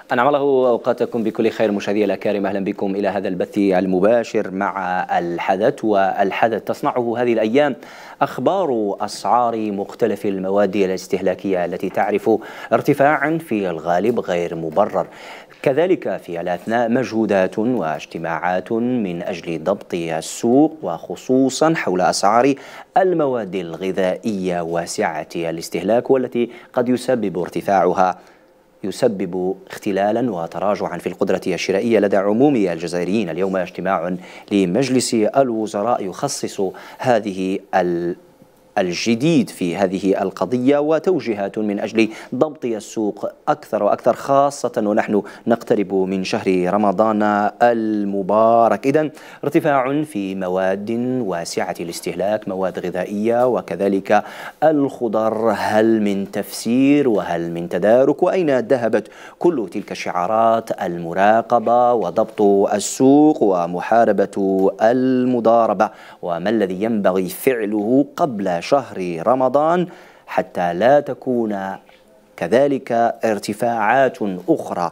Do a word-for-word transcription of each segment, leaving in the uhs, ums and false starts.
أنعم الله أوقاتكم بكل خير مشاهدي الأكارم، أهلا بكم إلى هذا البث المباشر مع الحدث. والحدث تصنعه هذه الأيام أخبار أسعار مختلف المواد الاستهلاكية التي تعرف ارتفاعا في الغالب غير مبرر. كذلك في الأثناء مجهودات واجتماعات من أجل ضبط السوق، وخصوصا حول أسعار المواد الغذائية واسعة الاستهلاك، والتي قد يسبب ارتفاعها يسبب اختلالا وتراجعا في القدرة الشرائية لدى عموم الجزائريين. اليوم اجتماع لمجلس الوزراء يخصص هذه الجديد في هذه القضية، وتوجيهات من أجل ضبط السوق أكثر وأكثر، خاصة ونحن نقترب من شهر رمضان المبارك. إذن ارتفاع في مواد واسعة الاستهلاك، مواد غذائية وكذلك الخضر. هل من تفسير وهل من تدارك؟ وأين ذهبت كل تلك الشعارات المراقبة وضبط السوق ومحاربة المضاربة؟ وما الذي ينبغي فعله قبل شهر رمضان حتى لا تكون كذلك ارتفاعات أخرى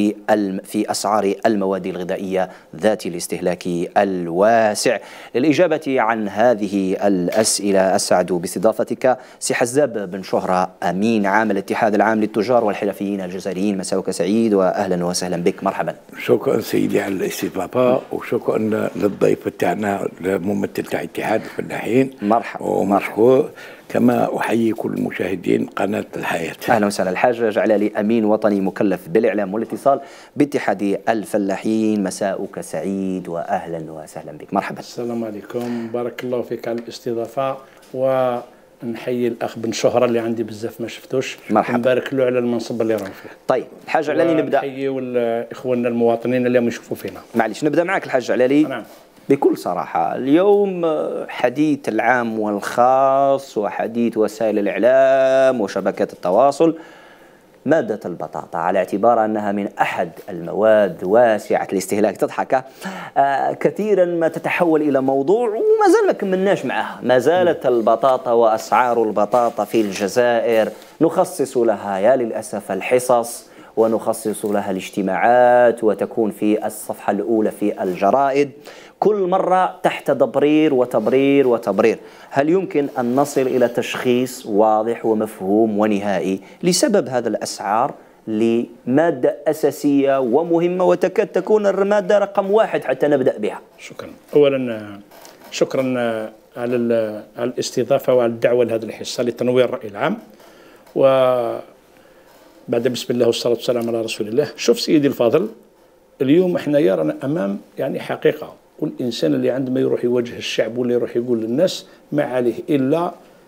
في أسعار المواد الغذائية ذات الاستهلاك الواسع؟ للإجابة عن هذه الأسئلة أسعد باستضافتك سي حزاب بن شهرة، أمين عام الاتحاد العام للتجار والحرفيين الجزائريين. مساءك سعيد وأهلا وسهلا بك، مرحبا. شكرا سيدي على الاستضافة، وشكرا للضيف تاعنا الممثل تاع اتحاد الفلاحين. مرحبا ومشكور. كما أحيي كل المشاهدين قناة الحياة. أهلا وسهلا. الحاج جعلالي، أمين وطني مكلف بالإعلام والاتصال باتحاد الفلاحين. مساءك سعيد وأهلا وسهلا بك، مرحبا. السلام عليكم، بارك الله فيك على الاستضافة، ونحيي الأخ بن شهرة اللي عندي بزاف ما شفتوش. مرحبا. نبارك له على المنصب اللي راه فيه. طيب الحاج جعلالي، نبدأ. نحيي إخواننا المواطنين اللي يشوفوا فينا. معليش نبدأ معك الحاج جعلالي. نعم. بكل صراحة، اليوم حديث العام والخاص وحديث وسائل الإعلام وشبكات التواصل مادة البطاطا، على اعتبار أنها من أحد المواد واسعة الاستهلاك. تضحك آه كثيرا ما تتحول إلى موضوع وما زال ما كملناش معها. ما زالت البطاطا وأسعار البطاطا في الجزائر نخصص لها يا للأسف الحصص، ونخصص لها الاجتماعات، وتكون في الصفحة الأولى في الجرائد، كل مرة تحت ضبرير وتبرير وتبرير. هل يمكن أن نصل إلى تشخيص واضح ومفهوم ونهائي لسبب هذا الأسعار لمادة أساسية ومهمة وتكاد تكون المادة رقم واحد حتى نبدأ بها؟ شكرا. أولا شكرا على الاستضافة وعلى الدعوة لهذه الحصة لتنوير الرأي العام. و بعد بسم الله والصلاة والسلام على رسول الله. شوف سيدي الفاضل، اليوم احنا رانا أمام يعني حقيقة، والإنسان اللي عندما يروح يواجه الشعب ولا يروح يقول للناس ما عليه إلا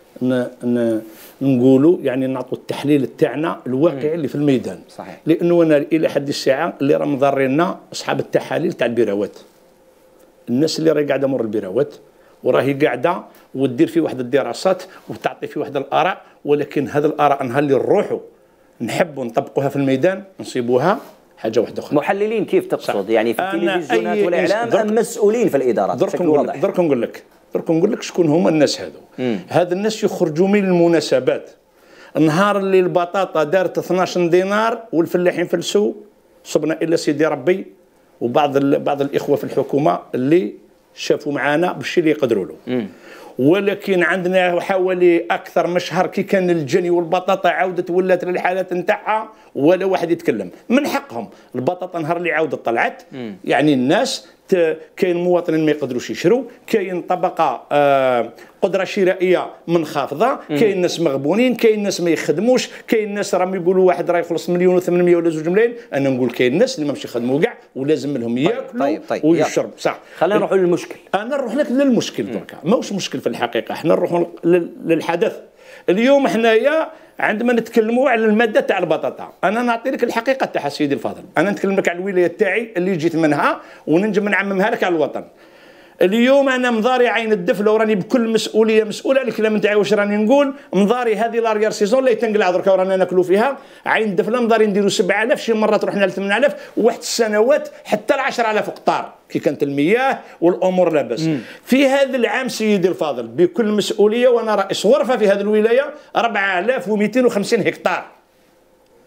نقولوا يعني نعطوا التحليل تاعنا الواقعي اللي في الميدان. صحيح. لأنه أنا إلى حد الساعة اللي راه مضرينا أصحاب التحاليل تاع البيراوات، الناس اللي راهي قاعدة مور البيراوات وراهي قاعدة وتدير في واحد الدراسات وتعطي في واحد الآراء، ولكن هذه الآراء نهار اللي نروحوا نحبوا نطبقوها في الميدان نصيبوها حاجه واحده اخرى. محللين كيف تقصد؟ يعني في التلفزيونات والاعلام ام مسؤولين في الادارات بشكل واضح؟ درك نقول لك درك نقول لك شكون هما الناس هذو. هذا الناس يخرجوا من المناسبات، النهار اللي البطاطا دارت اثناش دينار والفلاحين فلسوا، صبنا الا سيدي ربي وبعض بعض الاخوه في الحكومه اللي شافوا معانا بالشيء اللي يقدروا له. ولكن عندنا حوالي اكثر من شهر كي كان الجني والبطاطا عاودت ولات للحالات نتاعها ولا واحد يتكلم. من حقهم البطاطا نهار اللي عاودت طلعت، يعني الناس كاين مواطنين ما يقدروش يشروا، كاين طبقه آه قدره شرائيه منخفضه، كاين ناس مغبونين، كاين ناس ما يخدموش، كاين ناس راهم يقولوا واحد راه يخلص مليون وثمانمائة ولا زوج ملايين. انا نقول كاين ناس اللي ما مش يخدموا كاع ولازم لهم ياكلوا طيب طيب ويشربوا. صح. خلينا نروحوا للمشكل. انا نروح لك للمشكل دركا، ماهوش مشكل في الحقيقه، احنا نروحوا للحدث. اليوم حنايا عندما نتكلموا على الماده تاع البطاطا، انا نعطي لك الحقيقه تاعها سيدي الفاضل. انا نتكلم لك على الولايه تاعي اللي جيت منها وننجم نعممها لك على الوطن. اليوم انا مضاري عين الدفله وراني بكل مسؤوليه مسؤوله على الكلام نتاعي. واش راني نقول؟ مضاري هذه لاريير سيزون اللي تنقلع دركا ورانا ناكلوا فيها عين الدفله، مضاري نديروا سبعة آلاف، شي مرات رحنا ل ثمانية آلاف، وواحد السنوات حتى ل عشرة آلاف قطار كي كانت المياه والامور لاباس. في هذا العام سيدي الفاضل بكل مسؤوليه وانا رئيس غرفه في هذه الولايه أربعة آلاف ومئتين وخمسين هكتار.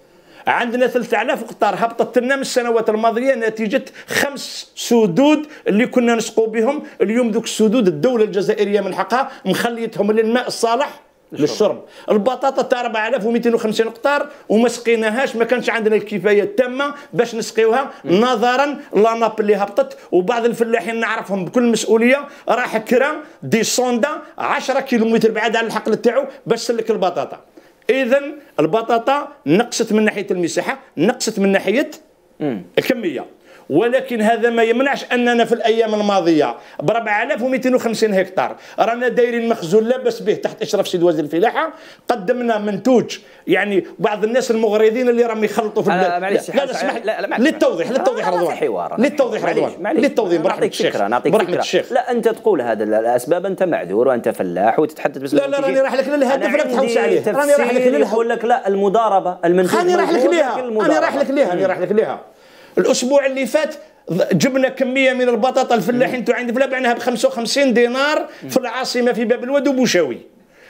عندنا ثلاثة آلاف قطار هبطت لنا من السنوات الماضيه نتيجه خمس سدود اللي كنا نسقوا بهم. اليوم ذوك السدود الدوله الجزائريه من حقها مخليتهم للماء الصالح للشرب. البطاطا تاع أربعة آلاف ومئتين وخمسين قطار وما سقيناهاش، ما كانش عندنا الكفايه التامه باش نسقيوها نظرا لاناب اللي هبطت. وبعض الفلاحين نعرفهم بكل مسؤوليه راح كرا دي صوندا عشرة كيلومتر بعاد على الحقل تاعو باش سلك البطاطا. اذا البطاطا نقصت من ناحيه المساحه، نقصت من ناحيه الكميه، ولكن هذا ما يمنعش اننا في الايام الماضيه ب أربعة آلاف ومئتين وخمسين هكتار رانا دايرين مخزون لاباس به تحت اشراف سيد وزير الفلاحه. قدمنا منتوج، يعني بعض الناس المغرضين اللي راهم يخلطوا في البلاد. لا لا لا اسمح للتوضيح للتوضيح رضوان للتوضيح رضوان للتوضيح برحمه الشيخ برحمه الشيخ. لا انت تقول هذا الاسباب، انت معذور وانت فلاح وتتحدث بس. لا لا راني راح لك للهدف لا تحوس عليه. راني راح لك للهدف. يقول لك لا المضاربه المنتوج. راني راح لك ليها انا راح لك ليها انا راح لك ليها. الاسبوع اللي فات جبنا كميه من البطاطا الفلاحين تو عندي بعناها ب خمسة وخمسين دينار في العاصمه في باب الواد وبوشاوي.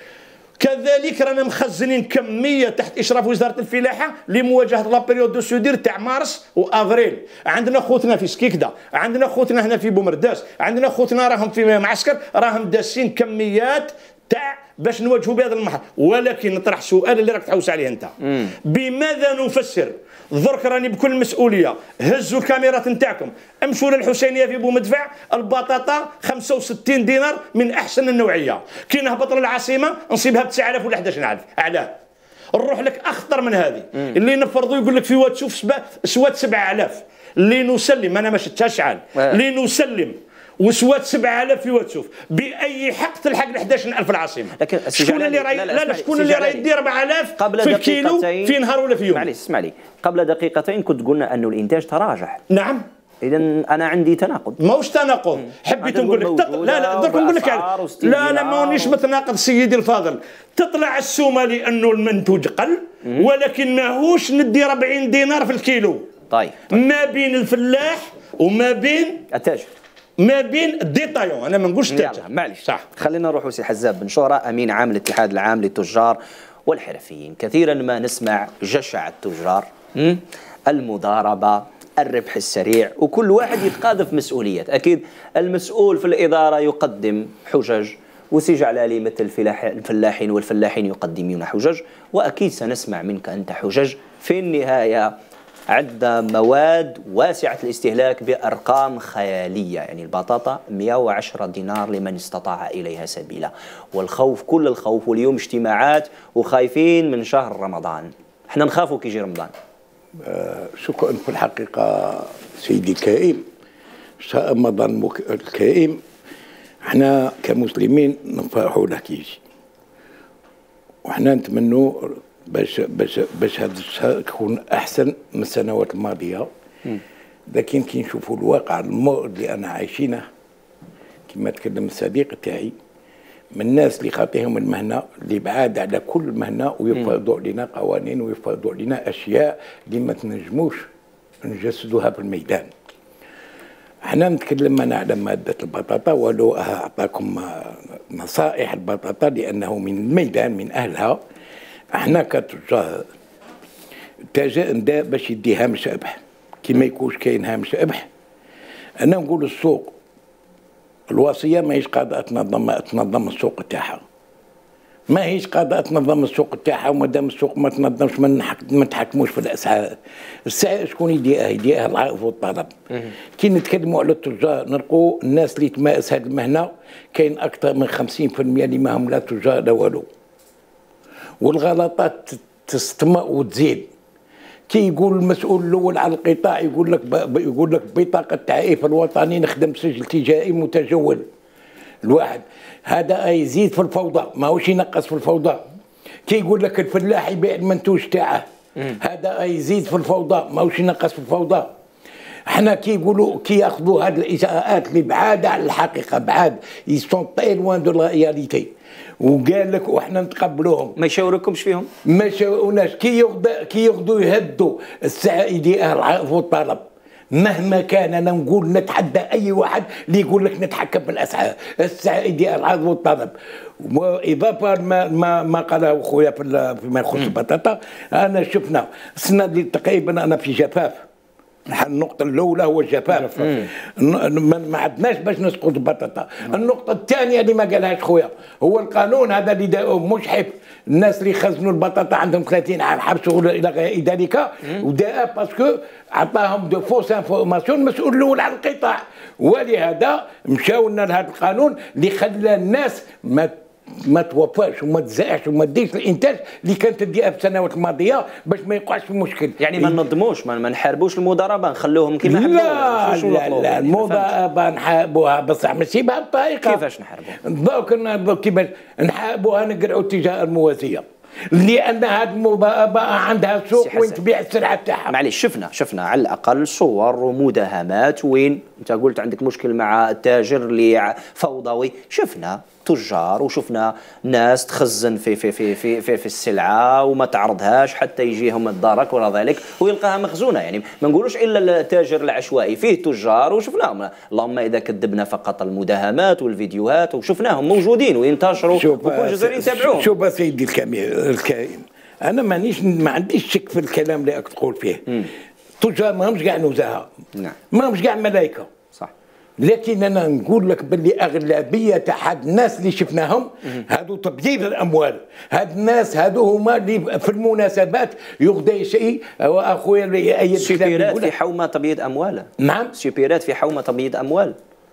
كذلك رانا مخزنين كميه تحت اشراف وزاره الفلاحه لمواجهه لا بيريود دو سودير تاع مارس وافريل. عندنا خوتنا في سكيكدا، عندنا خوتنا هنا في بومرداس، عندنا خوتنا راهم في معسكر راهم داسين كميات تاع باش نواجهوا بهذا المحل. ولكن نطرح سؤال اللي راك تحوس عليه انت، بماذا نفسر؟ درك راني بكل مسؤوليه هزوا الكاميرات نتاعكم امشوا للحسينيه في بومدفع، البطاطا خمسة وستين دينار من احسن النوعيه، كي نهبط للعاصمه نصيبها ب تسعة آلاف ولا أحد عشر ألف. علاه؟ نروح لك اخطر من هذه اللي نفرضوا يقول لك في واد شوف سواد سبعة آلاف اللي نسلم، انا ما شفتهاش شحال اللي نسلم وسوات سبعة آلاف في واتسوف، باي حق تلحق ل أحد عشر ألف العاصمه؟ لكن شكون اللي راي لا لا, لا شكون اللي راي يدير أربعة آلاف في الكيلو في نهار ولا في يوم؟ معليش اسمع لي، قبل دقيقتين كنت قلنا انه الانتاج تراجع. نعم. اذا انا عندي تناقض. ماهوش تناقض، حبيت نقول لك تط... لا لا درك نقول لك لا لا مانيش متناقض سيدي الفاضل. تطلع السومه لانه المنتوج قل، ولكن ماهوش ندي أربعين دينار في الكيلو. طيب, طيب. ما بين الفلاح وما بين التاجر، ما بين الديتايون. انا ما نقولش تاجر. معليش صح. خلينا نروح لسي حزاب بن شهره امين عام الاتحاد العام للتجار والحرفيين. كثيرا ما نسمع جشع التجار، المضاربه، الربح السريع، وكل واحد يتقاذف مسؤوليات. اكيد المسؤول في الاداره يقدم حجج، وسي جعلالي مثل الفلاحين والفلاحين يقدمون حجج، واكيد سنسمع منك انت حجج. في النهايه عندنا مواد واسعة الاستهلاك بأرقام خيالية، يعني البطاطا مئة وعشرة دينار لمن استطاع إليها سبيلا، والخوف كل الخوف، واليوم اجتماعات وخايفين من شهر رمضان. احنا نخافوا كي يجي رمضان. آه شكرا. في الحقيقة سيدي الكريم، شهر رمضان الكريم احنا كمسلمين نفرحوا له كي يجي، وحنا نتمنوا باش باش باش هذا الشهر يكون احسن من السنوات الماضيه. لكن كي نشوفوا الواقع المر اللي انا عايشينه، كما تكلم الصديق تاعي، من الناس اللي خاطيهم المهنه اللي بعاد على كل مهنه ويفرضوا علينا قوانين ويفرضوا علينا اشياء اللي ما تنجموش نجسدوها في الميدان. احنا نتكلم انا على ماده البطاطا، ولو اعطاكم نصائح البطاطا لانه من الميدان من اهلها. احنا كتجار التاجر ندا باش يدي هامش ربح، كي ما يكونش كاين هامش ربح. انا نقول السوق الوصيه ماهيش قادره تنظم تنظم السوق تاعها، ماهيش قادره تنظم السوق تاعها، ومادام السوق ما تنظمش ما نتحكموش في الاسعار. السعر شكون يديرها؟ يديرها العرض والطلب. كي نتكلموا على التجار نلقوا الناس اللي تمارس هذه المهنه كاين اكثر من خمسين بالمئة اللي ماهم لا تجار لا والو، والغلطات تستمر وتزيد. كي يقول المسؤول الاول على القطاع يقول لك يقول لك بطاقه التعريف الوطني نخدم سجل تجاري متجول الواحد، هذا يزيد في الفوضى ماهوش ينقص في الفوضى. كي يقول لك الفلاح يبيع المنتوج تاعه، هذا يزيد في الفوضى ماهوش ينقص في الفوضى. احنا كي يقولوا كي ياخذوا هذه الاجراءات اللي بعاده على الحقيقه، بعاد يسون طي لوان دو لا رياليتي، وقال لك واحنا نتقبلوهم. ما يشاوركمش فيهم؟ ما يشاوروناش. كي ياخذوا كي ياخذوا يهدوا السعر يديرها العرض والطلب، مهما كان انا نقول نتحدى اي واحد اللي يقول لك نتحكم بالاسعار السعوديه العرض والطلب. واضافه ما ما ما قاله خويا فيما يخص البطاطا، انا شفنا السنه اللي تقريبا انا في جفاف. النقطة الأولى هو الجفاف، ما عندناش باش نسقط البطاطا. النقطة الثانية اللي ما قالهاش خويا هو القانون هذا اللي داروه مجحف، الناس اللي خزنوا البطاطا عندهم ثلاثين عام حبس إلى غير ذلك، وداء باسكو عطاهم دو فوس انفورماسيون المسؤول الأول على القطاع، ولهذا مشاو لنا لهذا القانون اللي خلى الناس ما ما توفاش وما تزرعش وما ديش الانتاج اللي كانت تديها في السنوات الماضيه باش ما يوقعش في مشكل. يعني ما ننظموش ما, ما نحاربوش المضاربه، نخلوهم كيما حبوا. لا لا لا المضاربه نحاربوها بصح ماشي بهذه الطريقه. كيفاش نحاربوها؟ دوك كيفاش نحاربوها؟ نقرعوا التجاره الموازيه، لان هذه المضاربه عندها سوق وين تبيع السلعه تاعها. معليش شفنا شفنا على الاقل صور ومداهمات وين انت قلت عندك مشكل مع التاجر اللي فوضوي، شفنا تجار وشفنا ناس تخزن في في في في في, في السلعه وما تعرضهاش حتى يجيهم الدرك ولا ذلك ويلقاها مخزونه. يعني ما نقولوش الا التاجر العشوائي، فيه تجار وشفناهم، اللهم اذا كذبنا فقط المداهمات والفيديوهات وشفناهم موجودين وينتشروا وكل جزائري يتابعوهم. شوف سيدي الكريم، انا مانيش ما عنديش شك في الكلام اللي راك تقول فيه. التجار ماهمش كاع نزهه، نعم ماهمش كاع ملائكه، صح، لكن انا نقول لك باللي اغلبيه تاع الناس اللي شفناهم هادو تبييض الاموال، هاد الناس هادو هما اللي في المناسبات يغدى شيء. واخويا اللي يأيد سوبيرات في حومه تبييض اموال. نعم سوبيرات في حومه تبييض اموال.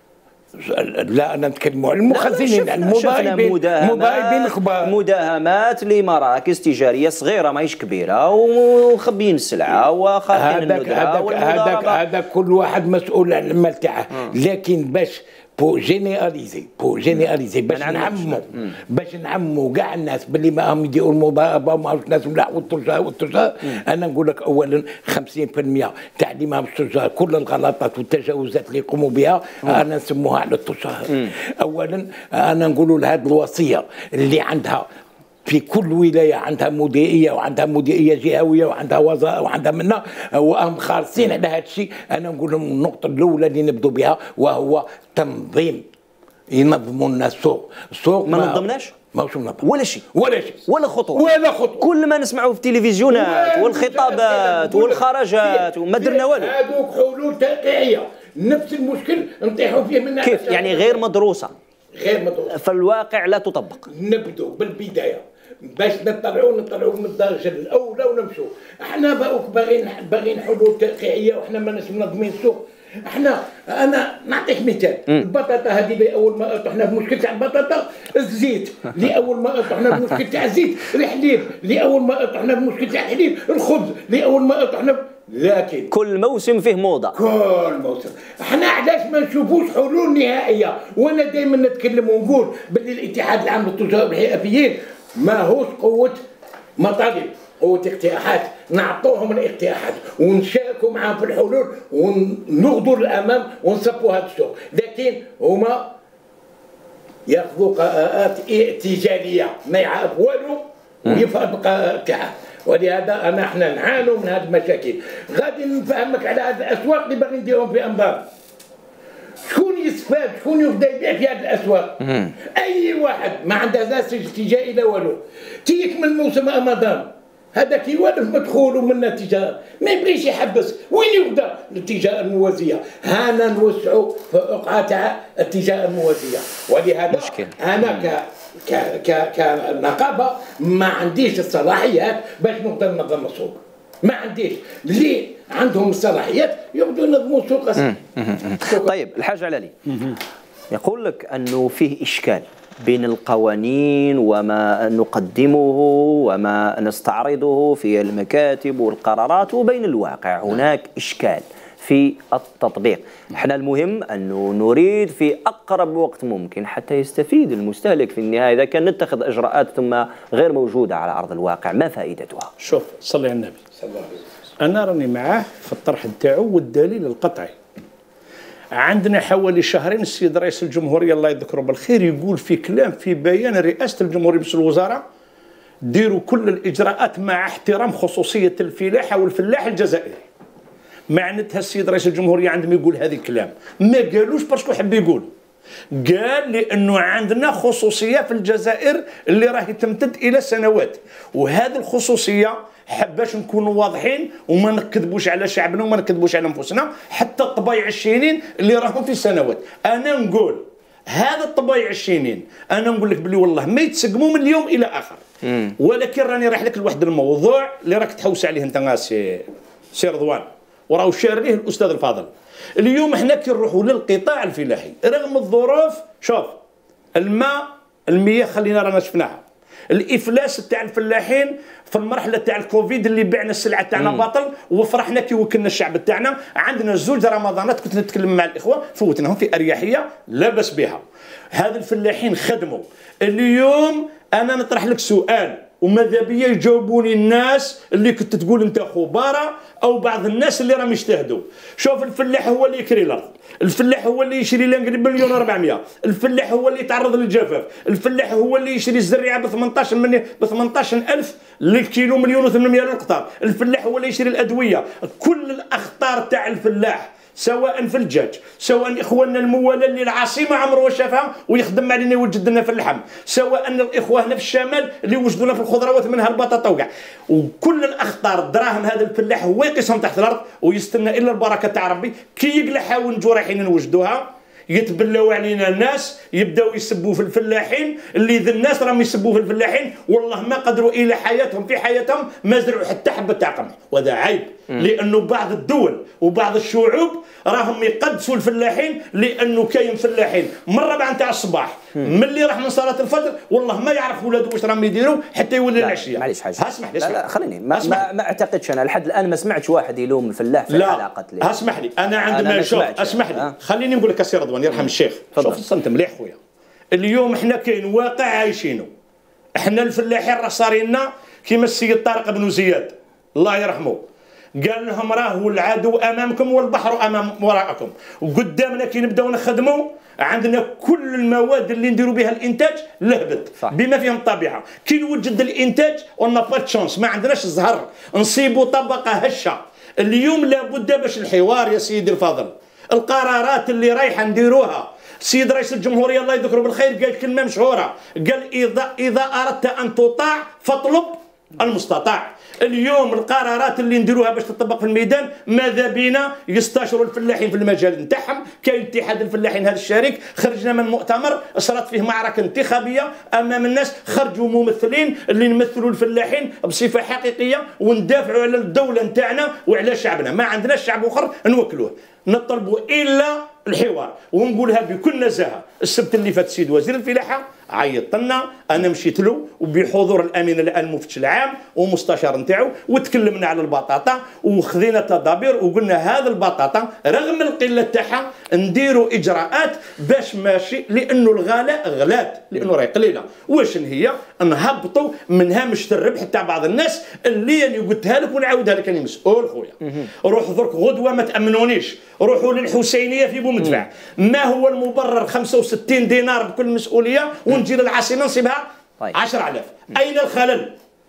لا انا نتكلم على المخزنين المضاربين مضاربين الكبار، مداهمات لمراكز تجاريه صغيره ماهيش كبيره ومخبيين السلعه وخارقين الندره والمضاربه. هذاك هذا كل واحد مسؤول على المال تاعه، لكن باش بو جينيراليزي بو جينيراليزي باش نعموا باش نعموا كاع الناس باللي ماهم يديروا المضاربه وما الناس ملاح والتجار والتجار. انا نقول لك اولا خمسين بالمئة تاع اللي ماهمش تجار كل الغلطات والتجاوزات اللي يقوموا بها انا نسموها على التجار. اولا انا نقولوا لهذه الوصيه اللي عندها في كل ولايه عندها مديريه وعندها مديريه جهويه وعندها وزاره وعندها منا وهم خالصين على هذا الشيء. انا نقول لهم النقطه الاولى اللي نبدو بها وهو تنظيم، ينظموا لنا السوق. السوق ما نظمناش ماهوش منظم ولا شيء ولا شيء ولا خطوه ولا خطوه. كل ما نسمعوا في التلفزيونات والخطابات والخرجات وما درنا والو. هذوك حلول تقطيعيه نفس المشكل نطيحوا فيه من كيف يعني غير مدروسه غير مدروسه في الواقع لا تطبق. نبدو بالبدايه باش نطلعوا نطلعوا من الدرجه الاولى ونمشوا. احنا باغيين باغيين حلول تقطيعيه وحنا ماناش منظمين السوق. احنا انا نعطيك مثال، البطاطا هذه اللي اول ما طحنا في مشكل تاع البطاطا، الزيت اللي اول ما طحنا في مشكل تاع الزيت، الحليب اللي اول ما طحنا في مشكل تاع الحليب، الخبز اللي اول ما طحنا. لكن كل موسم فيه موضه، كل موسم. احنا علاش ما نشوفوش حلول نهائيه؟ وانا دائما نتكلم ونقول باللي الاتحاد العام للتجار والحرفيين ماهوش قوه مطالب، قوة اقتراحات، نعطوهم الاقتراحات ونشاركوا معاهم في الحلول ونغدوا للامام ونصفوا هذا السوق، لكن هما ياخذوا قرارات ائتجاليه ما يعرف والو ويفرض القرار تاعه. ولهذا انا احنا نعانوا من هذه المشاكل. غادي نفهمك على هذه الاسواق اللي باغي نديرهم في انظار. شكون يستفاد؟ شكون يبدا يبيع في هذه الاسواق؟ اي واحد ما عنده لا سجل تجاري لا والو. تيكمل موسم رمضان هذاك يولف مدخول ومن التجاره ما يبغيش يحبس، وين يبدا التجاره الموازيه؟ هانا نوسعوا في الرقعه تاع التجاره الموازيه. ولهذا مشكل. انا ك ك ك كنقابه ما عنديش الصلاحيات باش نقدر ننظم السوق، ما عنديش. اللي عندهم الصلاحيات يبدوا ينظموا السوق. طيب الحاج علالي يقول لك انه فيه اشكال بين القوانين وما نقدمه وما نستعرضه في المكاتب والقرارات وبين الواقع. هناك إشكال في التطبيق. احنا المهم أنه نريد في أقرب وقت ممكن حتى يستفيد المستهلك في النهاية. إذا كان نتخذ إجراءات ثم غير موجودة على أرض الواقع ما فائدتها؟ شوف صلي على النبي. أنا راني معاه في الطرح نتاعو والدليل القطعي. عندنا حوالي شهرين السيد رئيس الجمهورية الله يذكره بالخير يقول في كلام في بيان رئاسة الجمهورية رئيس الوزراء ديروا كل الإجراءات مع احترام خصوصية الفلاحة والفلاح الجزائري. معناتها السيد رئيس الجمهوريه عندما يقول هذا الكلام ما قالوش باسكو حب يقول، قال لانه عندنا خصوصيه في الجزائر اللي راهي تمتد الى سنوات، وهذه الخصوصيه باش نكونوا واضحين وما نكذبوش على شعبنا وما نكذبوش على انفسنا، حتى الطبايع الشينين اللي راهم في سنوات. انا نقول هذا الطبايع الشينين انا نقول لك بلي والله ما يتسقموا من اليوم الى اخر. مم. ولكن راني رايح لك لواحد الموضوع اللي راك تحوس عليه انت سي سي رضوان وراهو شار ليه الاستاذ الفاضل. اليوم احنا كي نروحوا للقطاع الفلاحي رغم الظروف، شوف الماء المياه خلينا رانا شفناها، الافلاس تاع الفلاحين في المرحله تاع الكوفيد اللي بعنا السلعه تاعنا باطل وفرحنا كي وكلنا الشعب تاعنا. عندنا زوج رمضانات كنت نتكلم مع الاخوه فوتناهم في اريحيه لا باس بها. هذا الفلاحين خدموا. اليوم انا نطرح لك سؤال وماذا بيا يجاوبوني الناس اللي كنت تقول انت خبراء او بعض الناس اللي راهم يجتهدوا. شوف الفلاح هو اللي يكري الارض، الفلاح هو اللي يشري لانقريب مليون وأربعمية، الفلاح هو اللي يتعرض للجفاف، الفلاح هو اللي يشري الزريعه ب ثمنطاش من ب ثمنطاش ألف للكيلو مليون وثمانمية للقطار، الفلاح هو اللي يشري الادويه. كل الاخطار تاع الفلاح سواء في الدجاج سواء اخواننا الموالى اللي العاصمه عمره شافها ويخدم علينا يوجد لنا في اللحم، سواء الاخوه هنا في الشمال اللي يوجدونا في الخضروات منها البطاطا وكاع، وكل الاخطار الدراهم هذا الفلاح هو يقيسهم تحت الارض ويستنى الا البركه تاع ربي. كي يقلعها ونجو رايحين نوجدوها يتبلاو علينا الناس يبداو يسبوا في الفلاحين اللي ذا الناس راهم يسبوا في الفلاحين والله ما قدروا الى حياتهم في حياتهم ما زرعوا حتى حبه تاع قمح، وهذا عيب. لانه بعض الدول وبعض الشعوب راهم يقدسوا الفلاحين لانه كاين فلاحين من ربعه نتاع الصباح ملي راح من صلاه الفجر والله ما يعرف ولادو واش راهم يديروا حتى يولي العشيه. معليش حاجه اسمح لي لا لا خليني ما, ما, ما اعتقدش انا لحد الان ما سمعتش واحد يلوم الفلاح في الحلقه لا اسمح لي انا عندما شوف اسمح لي أه؟ خليني نقول لك السي رضوان يرحم الشيخ. شوف الصمت مليح خويا. اليوم احنا كاين واقع عايشينه، احنا الفلاحين راه صار لنا كيما السيد طارق بن زياد الله يرحمه قال لهم راهو العدو امامكم والبحر امام وراءكم، وقدامنا كي نبداو نخدموا عندنا كل المواد اللي نديروا بها الانتاج لهبت بما فيهم الطبيعه. كي نوجد الانتاج اون با تشونس ما عندناش الزهر نصيبوا طبقه هشه. اليوم لابد باش الحوار يا سيدي الفاضل القرارات اللي رايحه نديروها. السيد رئيس الجمهوريه الله يذكره بالخير قال كلمه مشهوره قال اذا اذا اردت ان تطاع فاطلب المستطاع. اليوم القرارات اللي نديروها باش تطبق في الميدان ماذا بينا يستشروا الفلاحين في المجال نتاعهم. كاين اتحاد الفلاحين هذا الشريك خرجنا من مؤتمر صارت فيه معركه انتخابيه امام الناس، خرجوا ممثلين اللي نمثلوا الفلاحين بصفه حقيقيه وندافعوا على الدوله نتاعنا وعلى شعبنا. ما عندناش شعب اخر نوكلوه، نطلبوا الا الحوار. ونقولها بكل نزاهه السبت اللي فات السيد وزير الفلاحه عيط لنا، انا مشيت له وبحضور الامين الان المفتش العام ومستشار نتاعو وتكلمنا على البطاطا وخذينا تدابير وقلنا هذا البطاطا رغم القله تاعها نديروا اجراءات باش ماشي لانه الغلاء غلات لانه راهي قليله. واش هي نهبطوا من هامش الربح تاع بعض الناس اللي انا قلتها لك ونعاودها لك انا مسؤول خويا. روح درك غدوه ما تامنونيش، روحوا للحسينيه في بومدفع. ما هو المبرر خمسة وستين دينار بكل مسؤوليه ونجي للعاصمه نصيبها طيب. عشرة آلاف. أين الخلل؟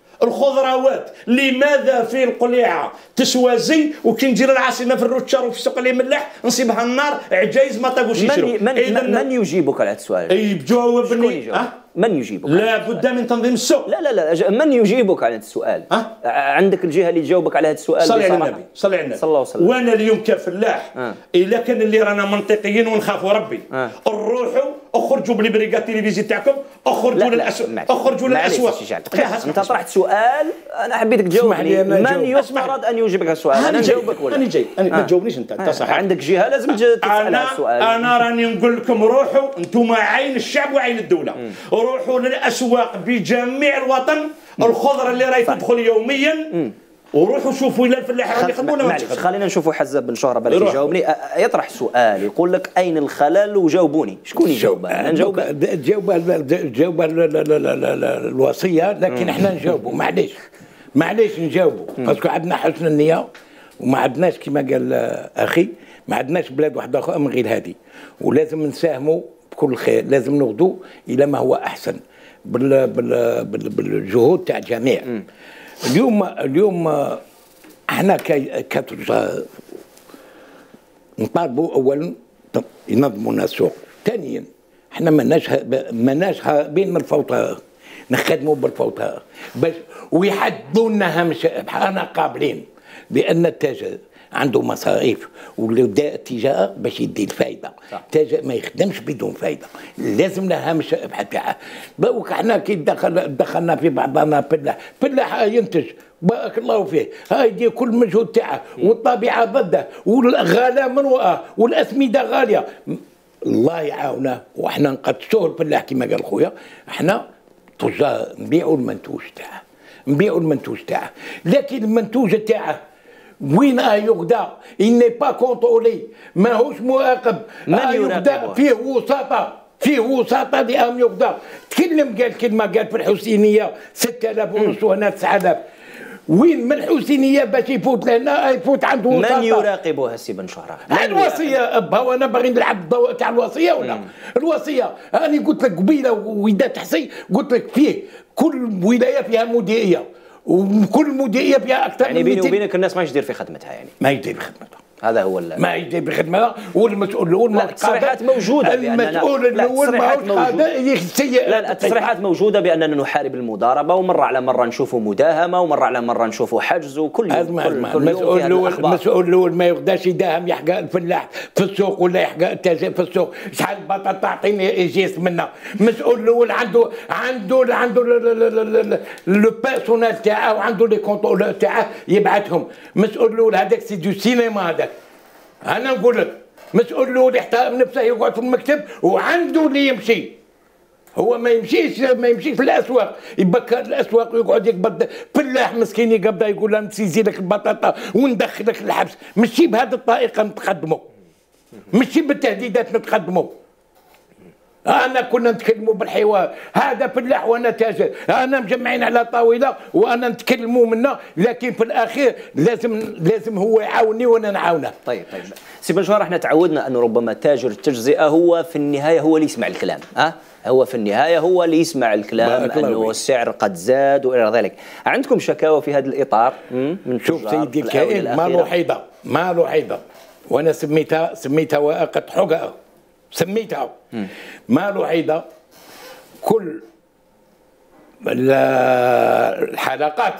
الخضروات لماذا في القليعة تسوى زي وكي نجي للعاصمة في الروتشار وفي سوق الملاح نصيبها النار عجايز ما طاقوش يشرو. من, من, من يجيبك على هذا السؤال؟ اي بجاوبني أه؟ من يجيبك؟ لا بد من تنظيم السوق. لا لا لا من يجيبك على هذا السؤال؟ أه؟ عندك الجهة اللي تجاوبك على هذا السؤال. صلي على النبي صلي على النبي صلى الله عليه وسلم. وانا اليوم كفلاح أه؟ الا كان اللي رانا منطقيين ونخافوا ربي أه؟ نروحوا اخرجوا بالبريغا التلفزي تاعكم اخرجوا للاسواق اخرجوا للاسواق. انت طرحت سؤال انا حبيتك تجاوبني. من يفترض ان يجيبك على السؤال؟ انا نجاوبك ولا انا جاي أنا ما تجاوبنيش انت انت صح عندك جهه لازم تسال هذا السؤال. انا راني نقول لكم روحوا انتم عين الشعب وعين الدوله. روحوا للاسواق بجميع الوطن الخضره اللي راهي تدخل يوميا وروحوا شوفوا الى الفلاح اللي يخدمونا. معليش خلينا نشوفوا حزب بن شهره بالك يجاوبني. يطرح سؤال يقول لك اين الخلل وجاوبوني. شكون يجاوب؟ انا نجاوب جاوب جاوب الوصيه لكن احنا نجاوبوا. معليش معليش نجاوبوا باسكو عندنا حسن النيه وما عندناش كما قال اخي ما عندناش بلاد واحده اخرى من غير هذه، ولازم نساهموا بكل خير. لازم نغدوا الى ما هو احسن بال بال بالجهود تاع الجميع. اليوم اليوم احنا كتجار نطالبوا اولا ينظموا لنا السوق، ثانيا احنا ماناش ماناش بين من الفوضى، نخدموا بالفوضى باش ويحدوا لنا هامش انا قابلين بان التاجر عنده مصاريف ودا اتجاه باش يدي الفائده، التاجر ما يخدمش بدون فائده، لازم له هامش الربح تاعه. دوك احنا كي دخل دخلنا في بعضنا فلاح، فلاح ينتج بارك الله فيه، هاي يدير كل مجهود تاعه والطبيعه ضده والغلاء من وراه والاسمده غاليه، الله يعاونه واحنا نقدسوه الفلاح كما قال خويا، احنا تجار نبيعوا المنتوج تاعه، نبيعوا المنتوج تاعه، لكن المنتوج تاعه وين اه يغدا؟ إني با كونترولي، ماهوش مراقب، من يراقبه؟ فيه وساطة، فيه وساطة اللي ام يغدا، تكلم قال كلمة قال في الحسينية ستة آلاف ونص وهنا تسعة آلاف، وين من الحسينية باش يفوت لهنا يفوت عنده وساطة. من يراقبها السي بن شهرة؟ الوصية أبها، وانا باغي نلعب الضوء تاع الوصية ولا؟ مم. الوصية أنا قلت لك قبيلة وإذا تحصي قلت لك فيه كل ولاية فيها مديرية وكل مديريه فيها اكثر يعني بيني وبينك الناس ما يدير في خدمتها، يعني ما يدير في خدمتها، هذا هو ما يدير في خدمتها. والمسؤول الاول لا التصريحات موجوده المسؤول الاول ماهوش قادر سيء. لا التصريحات موجوده باننا نحارب المضاربه، ومره على مره نشوفوا مداهمه، ومره على مره نشوفوا حجز، وكل يوم كل, كل المسؤول الاول المسؤول الاول ما يقدرش يداهم يحقق الفلاح في السوق ولا يحقق التاجر في السوق، شحال بطاطا تعطيني يجيس منها. المسؤول الاول عنده عنده عنده لو بيرسونيل تاعه وعنده لي كونترول تاعه يبعثهم. مسؤول الاول هذاك سي دو سينما هذاك، انا نقول لك مسؤول الاول يحترم نفسه يقعد في المكتب وعنده اللي يمشي، هو ما يمشيش ما يمشيش في الاسواق يبكر الاسواق ويقعد يقبض فلاح مسكين يقبض يقول له نسيزي لك البطاطا وندخلك الحبس. ماشي بهذه الطريقه نتقدموا، ماشي بالتهديدات نتقدموا. انا كنا نتكلموا بالحوار، هذا فلاح وانا تاجر، انا مجمعين على طاوله وانا نتكلموا منه، لكن في الاخير لازم لازم هو يعاونني وانا نعاونه. طيب طيب سي بن شهرة، احنا تعودنا انه ربما تاجر التجزئه هو في النهايه هو اللي يسمع الكلام، ها هو في النهايه هو اللي يسمع الكلام انه السعر قد زاد والى ذلك. عندكم شكاوى في هذا الاطار من شوف سيدي الكائن ما له حيضه ما له حيضه، وانا سميتها سميتها ورقه حقائق، سميتها ما له عيدة. كل الحلقات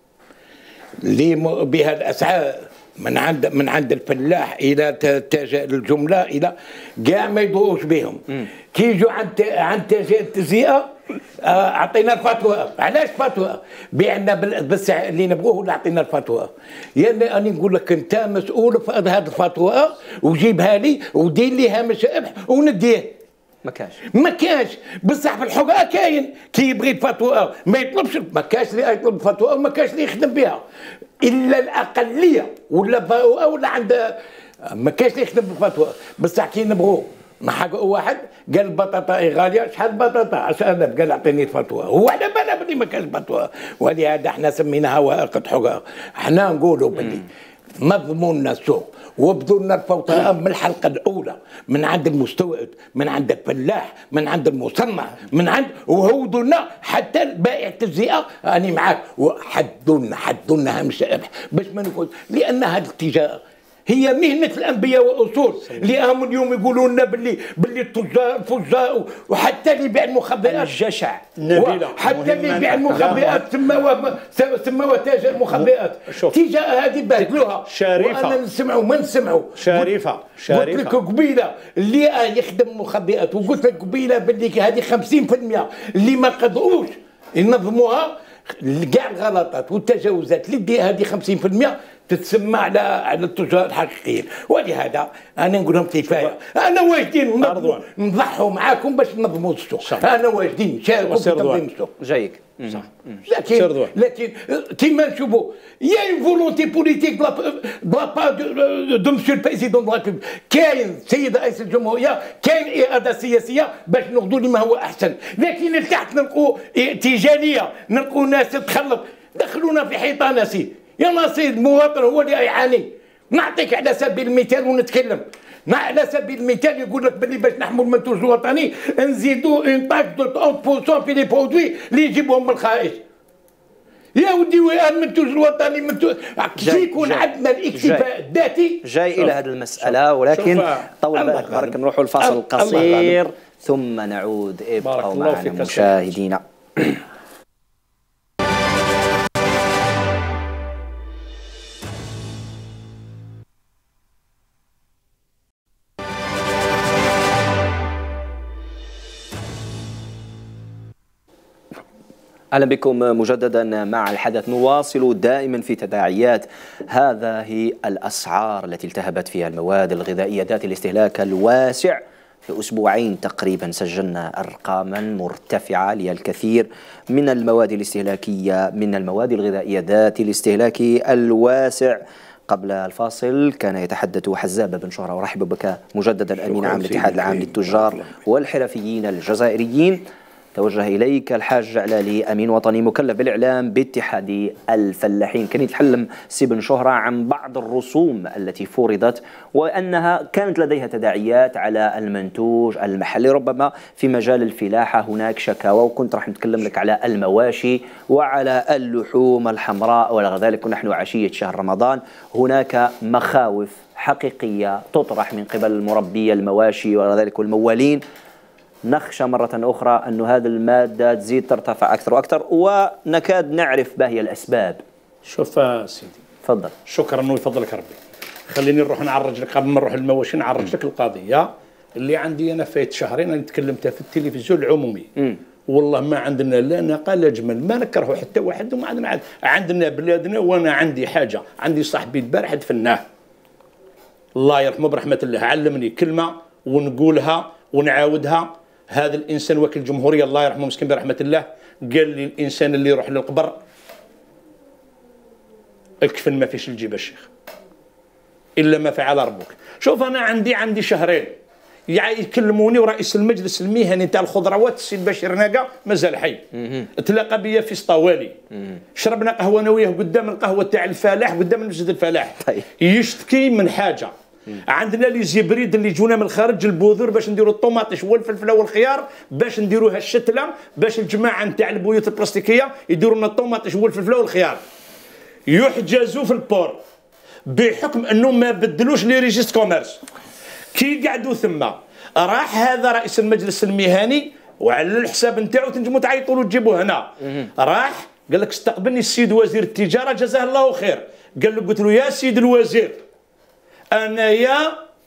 اللي بها الاسعار من عند من عند الفلاح الى تاجر الجمله الى كاع ما يدوروش بهم. كي يجوا عند عند تاجر التجزئه اعطينا الفاتوره. علاش فاتوره؟ بيعنا بالسعر اللي نبغوه ولا اعطينا الفاتوره؟ يعني انا نقول لك انت مسؤول في هذه الفاتوره وجيبها لي ودير لي هامش ربح ونديه. ما كاش ما كاش بصح في الحقوق كاين، كي يبغي الفاتوره ما يطلبش، ما كاش اللي يطلب الفاتوره وما كاش اللي يخدم بها الا الاقليه ولا فاتوره ولا عند ما كاش اللي يخدم بالفاتوره. بصح كي نبغوا نحققوا واحد قال البطاطا غاليه، شحال البطاطا؟ عشرة آلاف، قال اعطيني الفاتوره، هو على باله بلي ما كاش فاتوره. ولهذا احنا سميناها ورقه حقوق. احنا نقولوا بلي نظموا لنا السوق وابذلوا لنا الفوضى من الحلقه الاولى، من عند المستورد، من عند الفلاح، من عند المصنع، من عند وهودوا لنا حتى البائع التجزئه. راني معاك، وحدوا لنا حدوا لنا هامش الربح باش ما نقول، لان هذه التجاره هي مهنه الانبياء والاصول اللي هم اليوم يقولوا لنا باللي باللي التجار الفجار وحتى اللي يبيع المخبئات الجشع نبيله، حتى اللي يبيع المخبئات سموها سموها تاجر المخبئات. التجاره هذه بهدلوها شريفه، وانا نسمعوا ما نسمعوا. شريفه شريفه قلت لك قبيله اللي يخدم المخبئات، وقلت لك قبيله باللي هذه خمسين بالمئة اللي ما قدروش ينظموها كاع الغلطات والتجاوزات اللي دي هذه خمسين بالمئة تتسمى على على التجار الحقيقيين. ولهذا انا نقول لهم كفايه، انا واجدين نضحوا معاكم باش ننظموا السوق، انا واجدين نشاركوا في تنظيم السوق. جايك صح. لكن لكن كيما نشوفوا يا اون فولونتي بوليتيك دو با دو مسيو البريزيدون دو ريبوبليك، كاين سيد رئيس الجمهوريه، كاين اراده سياسيه باش ناخذوا لما هو احسن، لكن لتحت نلقوا ائتجاليه، نلقوا ناس تخلط، دخلونا في حيطان سي يا ناصر. المواطن هو اللي يعاني. نعطيك على سبيل المثال ونتكلم، على سبيل المثال يقول لك باللي باش نحموا المنتوج الوطني نزيدوا اون تاكس دو ثلاثين بالمئة في لي برودوي اللي يجيبوهم من الخارج. يا ودي المنتوج الوطني منتوج كي يكون عندنا الاكتفاء الذاتي. جاي الى هذه المساله، ولكن طول بالك بارك نروحوا الفاصل القصير ثم نعود. ابقوا معنا مشاهدينا. أهلا بكم مجددا مع الحدث. نواصل دائما في تداعيات هذه الأسعار التي التهبت فيها المواد الغذائية ذات الاستهلاك الواسع. في أسبوعين تقريبا سجلنا أرقاما مرتفعة للكثير من المواد الاستهلاكية من المواد الغذائية ذات الاستهلاك الواسع. قبل الفاصل كان يتحدث حزاب بن شهرة، ورحب بك مجددا أمين عام الاتحاد العام للتجار والحرفيين الجزائريين. توجه إليك الحاج علالي أمين وطني مكلف بالإعلام باتحاد الفلاحين. كان يتحلم سي بن شهرة عن بعض الرسوم التي فرضت وأنها كانت لديها تداعيات على المنتوج المحلي. ربما في مجال الفلاحة هناك شكاوى، وكنت راح نتكلم لك على المواشي وعلى اللحوم الحمراء وغير ذلك. ونحن عشية شهر رمضان هناك مخاوف حقيقية تطرح من قبل مربي المواشي وغير ذلك والموالين. نخشى مرة أخرى أن هذه المادة تزيد ترتفع أكثر وأكثر، ونكاد نعرف ما هي الأسباب. شوف سيدي، تفضل. شكرا ويفضلك ربي. خليني نروح نعرج لك قبل ما نروح للمواشي، نعرج لك القضية اللي عندي أنا فايت شهرين أنا تكلمتها في التلفزيون العمومي. م. والله ما عندنا لا ناقة لا جمل، ما نكرهوا حتى واحد، وما عندنا عندنا بلادنا. وأنا عندي حاجة، عندي صاحبي البارح دفناه الله يرحمه برحمة الله، علمني كلمة ونقولها ونعاودها. هذا الانسان وكيل الجمهوريه الله يرحمه مسكين برحمه الله، قال لي الانسان اللي يروح للقبر الكفن ما فيش الجيب الشيخ الا ما فعل ربك. شوف انا عندي عندي شهرين يكلموني ورئيس المجلس المهني تاع الخضروات السيد بشير ناقه مازال حي، تلاقى بيا في سطاوالي، شربنا قهوه انا وياه قدام القهوه تاع الفلاح قدام المسجد الفلاح. يشتكي من حاجه. عندنا لي زيبريد اللي جونا من الخارج، البذور باش نديروا الطوماطيش والفلفله والخيار، باش نديروها الشتله، باش الجماعه نتاع البيوت البلاستيكيه يديروا لنا الطوماطيش والفلفله والخيار. يحجزوا في البور بحكم انه ما بدلوش لي ريجيست كوميرس. كي قعدوا ثم راح هذا رئيس المجلس المهني وعلى الحساب نتاعو تنجموا تعيطوا له تجيبوه هنا. راح قال لك استقبلني السيد وزير التجاره جزاه الله خير. قال له قلت له يا سيد الوزير انايا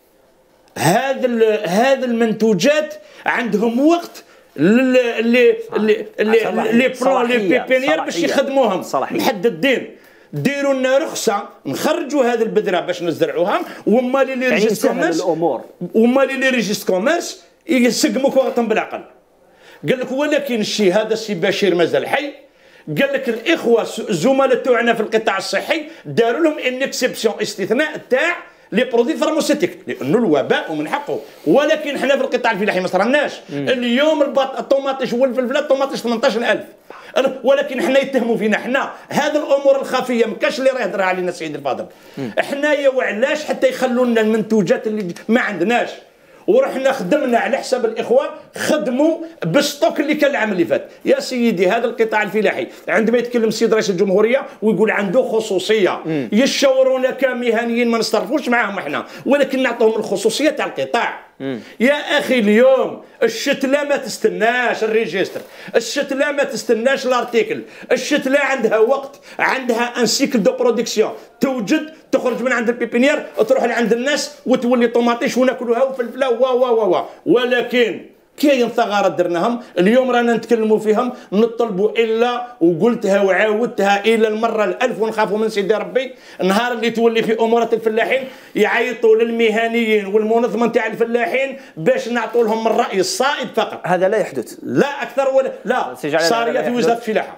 هذا هذا المنتوجات عندهم وقت اللي اللي اللي اللي برون لي بيبينيير باش يخدموهم محددين. ديروا لنا رخصه نخرجوا هذه البذره باش نزرعوها، وما لي ريجيست كوميرس وما لي ريجيست كوميرس يسقموك وقتهم بالعقل. قال لك ولكن الشيء هذا السي بشير مازال حي. قال لك الاخوه الزملاء تاعنا في القطاع الصحي داروا لهم ان اكسبسيون استثناء تاع لي برودوي فارماسيتيك لانه الوباء ومن حقه. ولكن حنا في القطاع الفلاحي ما صرناش. اليوم الطوماطيش والفلفله الطوماطيش ثمنطاش ألف، ولكن حنا يتهموا فينا حنا هذه الامور الخفيه ما كاش اللي راه يهضر علينا السيد الفاضل. حنايا وعلاش حتى يخلوا لنا المنتوجات اللي ما عندناش، ورحنا خدمنا على حساب الاخوه خدموا بالستوك اللي كان العام اللي فات. يا سيدي هذا القطاع الفلاحي عندما يتكلم السيد رئيس الجمهوريه ويقول عنده خصوصيه، يشاورونا كمهنيين ما نصرفوش معاهم احنا، ولكن نعطوهم الخصوصيه تاع القطاع. يا اخي اليوم الشتله ما تستناش الريجستر، الشتله ما تستناش الارتيكل، الشتله عندها وقت، عندها ان سيكل دو برودكسيون، توجد تخرج من عند البيبينيير تروح لعند الناس وتولي طوماطيش وناكلوها وفلفله و و و ولكن كاين ثغرات درناهم اليوم رانا نتكلموا فيهم نطلبوا الا وقلتها وعاودتها الى المره الالف ونخافوا من سيدي ربي النهار اللي تولي في امورات الفلاحين يعيطوا للمهنيين والمنظمه نتاع الفلاحين باش نعطوا لهم الراي الصائب فقط. هذا لا يحدث، لا اكثر ولا لا. صاريه في وزاره الفلاحه.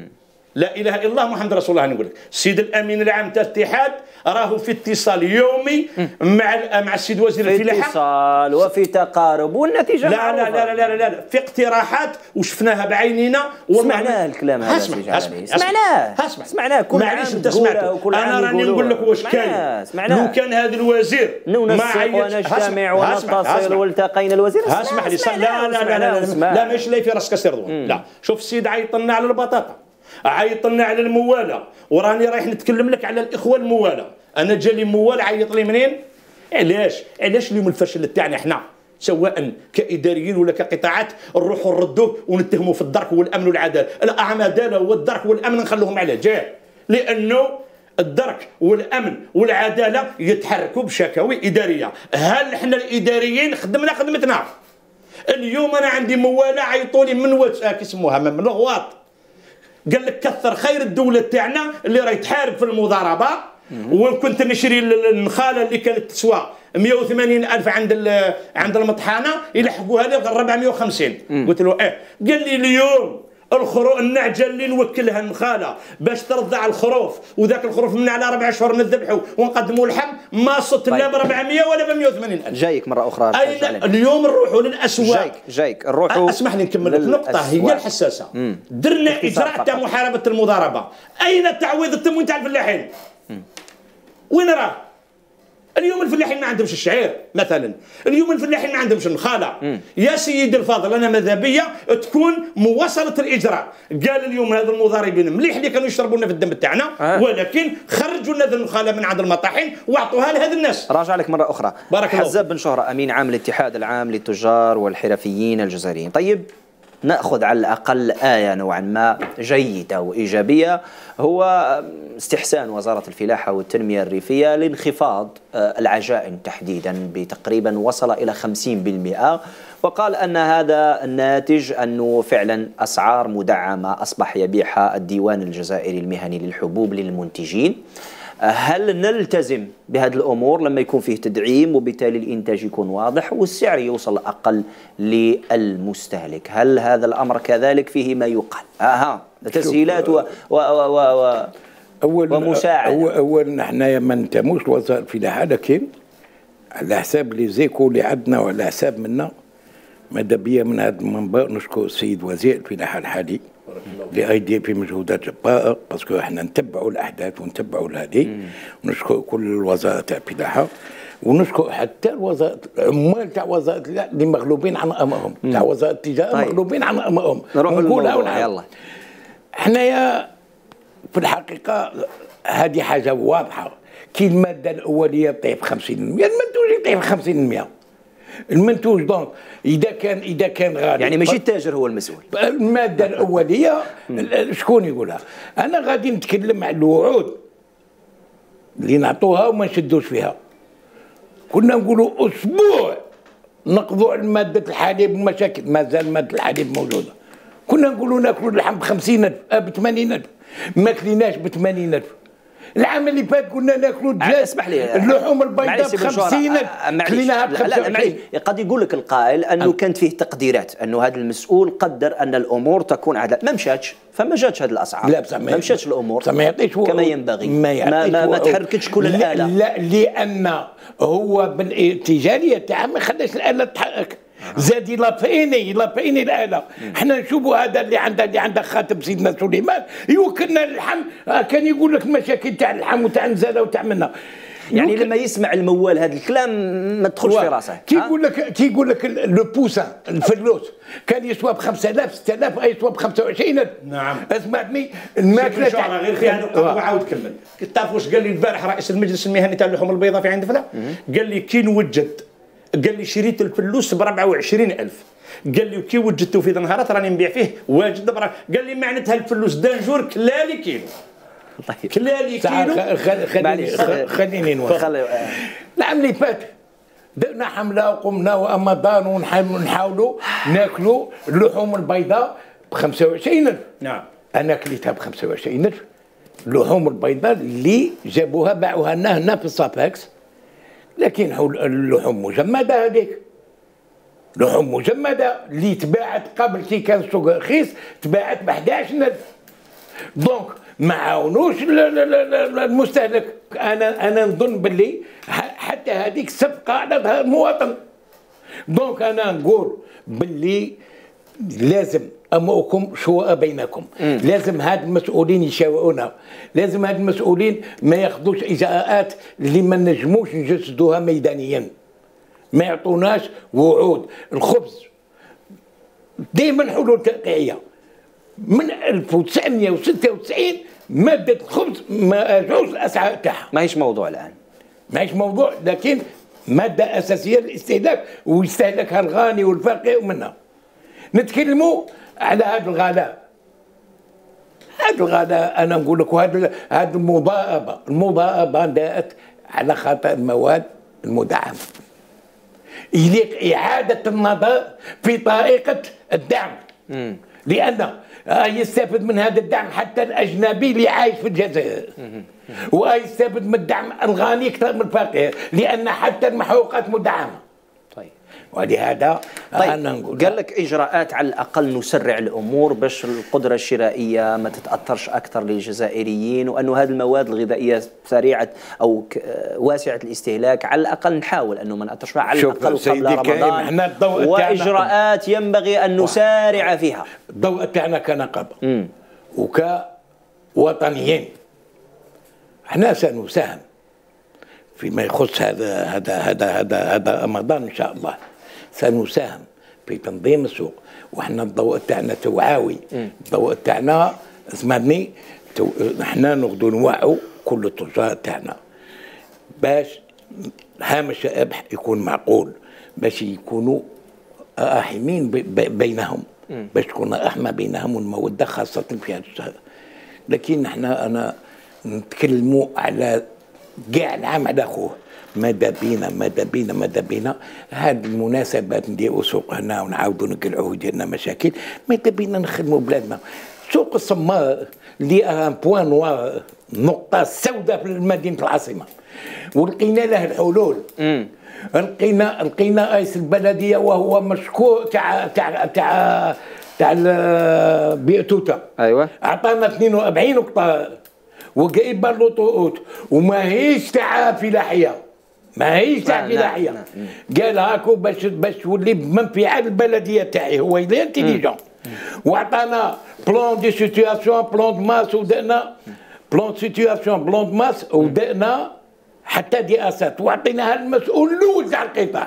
لا اله الا الله محمد رسول الله. نقول لك السيد الامين العام تاع الاتحاد راهو في اتصال يومي مع مع السيد وزير الفلاحه، في اتصال وفي تقارب والنتيجه لا لا لا لا لا لا في اقتراحات وشفناها بعينينا. سمعناه الكلام هذا سمعناه سمعناه كل معليش انت سمعته. انا راني نقول لك واش كاين. لو كان هذا الوزير ما ونجتمع ونتصل والتقينا الوزير اسمح لي. لا لا لا لا لا ماشي لا في راسك سير. لا شوف السيد عيط لنا على البطاطا، عيط لنا على المواله، وراني رايح نتكلم لك على الاخوه المواله. انا جالي موال عيط لي منين؟ علاش؟ علاش اليوم الفشل تاعنا احنا سواء كاداريين ولا كقطاعات نروحوا نردوه ونتهموا في الدرك والامن والعداله، العداله والدرك والامن نخلوهم على جهه، لانه الدرك والامن والعداله يتحركوا بشكاوي اداريه. هل احنا الاداريين خدمنا خدمتنا؟ اليوم انا عندي موالاه عيطوا لي من واتساب اسموها من الغواط، قال لك كثر خير الدوله تاعنا اللي راهي تحارب في المضاربه، وكنت نشري النخاله اللي كانت تسوى مئة وثمانين ألف عند عند المطحنه يلحقوها لي أربعمئة وخمسين. قلت له ايه. قال لي اليوم الخروف النعجه اللي نوكلها النخاله باش ترضع الخروف، وذاك الخروف من على اربع اشهر نذبحوا ونقدموا اللحم ما صدت لا ب أربعمئة ولا ب مئة وثمانين ألف. جايك مره اخرى. أين اليوم نروحوا للاسواق؟ جايك جايك نروحوا. اسمح لي نكمل لك نقطه هي الحساسه. مم. درنا اجراء تاع محاربه المضاربه، اين تعويض التموين تاع الفلاحين؟ وين راه؟ اليوم الفلاحين ما عندهمش الشعير مثلا، اليوم الفلاحين ما عندهمش النخاله. مم. يا سيدي الفاضل انا ماذا بيا تكون مواصله الاجراء. قال اليوم هذا المضاربين مليح اللي كانوا يشربوا لنا في الدم تاعنا، آه. ولكن خرجوا لنا النخاله من عند المطاحين واعطوها لهذا الناس. راجع لك مره اخرى. بارك الله. حزاب بن شهره امين عام الاتحاد العام للتجار والحرفيين الجزائريين. طيب نأخذ على الأقل آية نوعا ما جيدة وإيجابية، هو استحسان وزارة الفلاحة والتنمية الريفية لانخفاض العجائن تحديدا بتقريبا وصل إلى خمسين بالمئة، وقال أن هذا الناتج أنه فعلا أسعار مدعمة أصبح يبيعها الديوان الجزائري المهني للحبوب للمنتجين. هل نلتزم بهذه الأمور لما يكون فيه تدعيم وبالتالي الإنتاج يكون واضح والسعر يوصل أقل للمستهلك؟ هل هذا الأمر كذلك فيه ما يقال؟ أها تسهيلات و و و و أول ومساعدة. أول, أول نحن ما ننتموش لوزارة الفلاحة، لكن على حساب لي زيكو اللي عندنا وعلى حساب منا ماذا بيا من هذا المنبر نشكر السيد وزير الفلاحة الحالي اللي يدير في مجهودات جبارة، باسكو احنا نتبعوا الاحداث ونتبعوا هذه، ونشكر كل الوزارة تاع الفلاحة، ونشكر حتى الوزارة العمال تاع وزارة اللي مغلوبين عن امرهم، تاع وزارة التجارة طيب. مغلوبين عن امرهم. نقولها يلا. حنايا في الحقيقة هذه حاجة واضحة، كي المادة الأولية تطيح ب خمسين بالمئة المنتوج يطيح ب خمسين بالمئة. المنتوج دونك اذا كان اذا كان غالي يعني ماشي التاجر هو المسؤول. الماده الاوليه شكون يقولها؟ انا غادي نتكلم على الوعود اللي نعطوها وما نشدوش فيها. كنا نقولوا اسبوع نقضوا على ماده الحليب المشاكل، مازال ماده الحليب موجوده. كنا نقولوا ناكلوا اللحم ب خمسين ألف ب ثمانين ألف، ما كليناش ب ثمانين ألف. العام اللي فات كنا ناكلوا الدجاج اسمح لي اللحوم البيضاء ب خمسين ألف كليناها ب خمسة وعشرين. قد يقول لك القائل انه أه. كانت فيه تقديرات انه هذا المسؤول قدر ان الامور تكون عادله، ما مشاتش فما جاتش هذه الاسعار. لا بصح ما مشاتش الامور ما يعطيش كما ينبغي، ما ما, ما, ما تحركتش كل لا الاله. لا لان هو بالتجاريه تاعها ما خلاش الاله تتحرك، زاد يلافيني يلافيني الاله. احنا نشوفوا هذا اللي عنده اللي عنده خاتم سيدنا سليمان يوكلنا اللحم، كان يقول لك المشاكل تاع اللحم وتاع النزاله وتاع منا. يعني لما يسمع الموال هذا الكلام ما تدخلش في راسه. كي يقول لك كي يقول لك لو بوسان الفلوس كان يسوى ب خمسة آلاف ستة آلاف يسوى ب خمسة وعشرين ألف. نعم اسمعني الماكله تاع غير في هذا وعاود كمل. تعرف واش قال لي البارح رئيس المجلس المهني تاع اللحوم البيضاء في عين دفله؟ قال لي كي نوجد، قال لي شريت الفلوس ب أربعة وعشرين ألف، قال لي كي وجدته في نهارات راني نبيع فيه واجد برا. قال لي معناتها الفلوس دانجور كلالي كيلو. طيب كلالي كيلو. خليني خليني نوصل. العام اللي فات درنا حمله وقمنا ورمضان ونحاولوا ناكلوا اللحوم البيضاء ب خمسة وعشرين ألف. نعم انا كليتها ب خمسة وعشرين ألف. اللحوم البيضاء اللي جابوها باعوها لنا هنا في الصافاكس، لكن اللحوم مجمده هذيك، لحوم مجمده اللي تباعت قبل كي كان السوق رخيص تباعت ب أحد عشر ألف. دونك ما عاونوش المستهلك. انا انا نظن باللي حتى هذيك صفقه على ظهر المواطن. دونك انا نقول باللي لازم امركم شورى بينكم، مم. لازم هاد المسؤولين يشاورونا، لازم هاد المسؤولين ما ياخذوش اجراءات اللي ما نجموش نجسدوها ميدانيا، ما يعطوناش وعود. الخبز دائما حلول تقطيعيه، من ألف وتسعمائة وستة وتسعين مادة الخبز ما جوز الأسعار تاعها. ماهيش موضوع الآن. ماهيش موضوع، لكن مادة أساسية للاستهلاك ويستهلكها الغني والفقير ومنها. نتكلموا على هذا الغلاء. هذا الغلاء أنا نقول لك، وهذا هذه المضاربة، المضاربة جاءت على خاطر المواد المدعمة. يليق إعادة النظر في طريقة الدعم. مم. لأن يستفد من هذا الدعم حتى الأجنبي اللي عايش في الجزائر، ويستفد من الدعم الغني أكثر من الفقير، لأن حتى المحروقات مدعمة. طيب. ولهذا طيب أنا نقول قال لك إجراءات على الأقل نسرع الأمور باش القدرة الشرائية ما تتأثرش أكثر للجزائريين، وأنه هذه المواد الغذائية سريعة أو واسعة الاستهلاك على الأقل نحاول أنه ما نأثرش على الأقل قبل رمضان، وإجراءات ينبغي أن نسارع فيها. الضوء تاعنا كنقابة وكوطنيين احنا سنساهم فيما يخص هذا هذا هذا هذا هذا رمضان ان شاء الله. سنساهم في تنظيم السوق، وحنا الضوء تاعنا توعوي، الضوء تاعنا اسمعني تو... احنا نغدو نوعوا كل التجار تاعنا باش هامش الربح يكون معقول، باش يكونوا راحمين بينهم، باش تكون رحمه بينهم والموده خاصه في هذا الشهر. لكن احنا انا نتكلموا على كاع العام على خوه، ماذا بينا ماذا بينا ماذا بينا هذه المناسبات نديروا سوق هنا ونعاودوا نقلعوه ديالنا مشاكل، ماذا بينا نخدموا بلادنا. سوق السمار اللي ان بوان نوار، نقطه سوداء في مدينه العاصمه، ولقينا له الحلول. امم لقينا لقينا رئيس البلديه وهو مشكور تاع تاع تاع تاع بيئتوتا. ايوه اعطانا اثنين وأربعين نقطه وقايب بالوطوط، وماهيش تاع فلاحيه، ماهيش تاع فلاحيه. قال هاكو باش باش تولي منفعه البلديه تاعي، هو اللي انتيليجون. وعطانا بلان دي سيتياسيون، بلان دو ماس، ودانا بلان سيتياسيون، بلان دو ماس، ودانا حتى دراسات، وعطيناها المسؤول الاول تاع القطاع.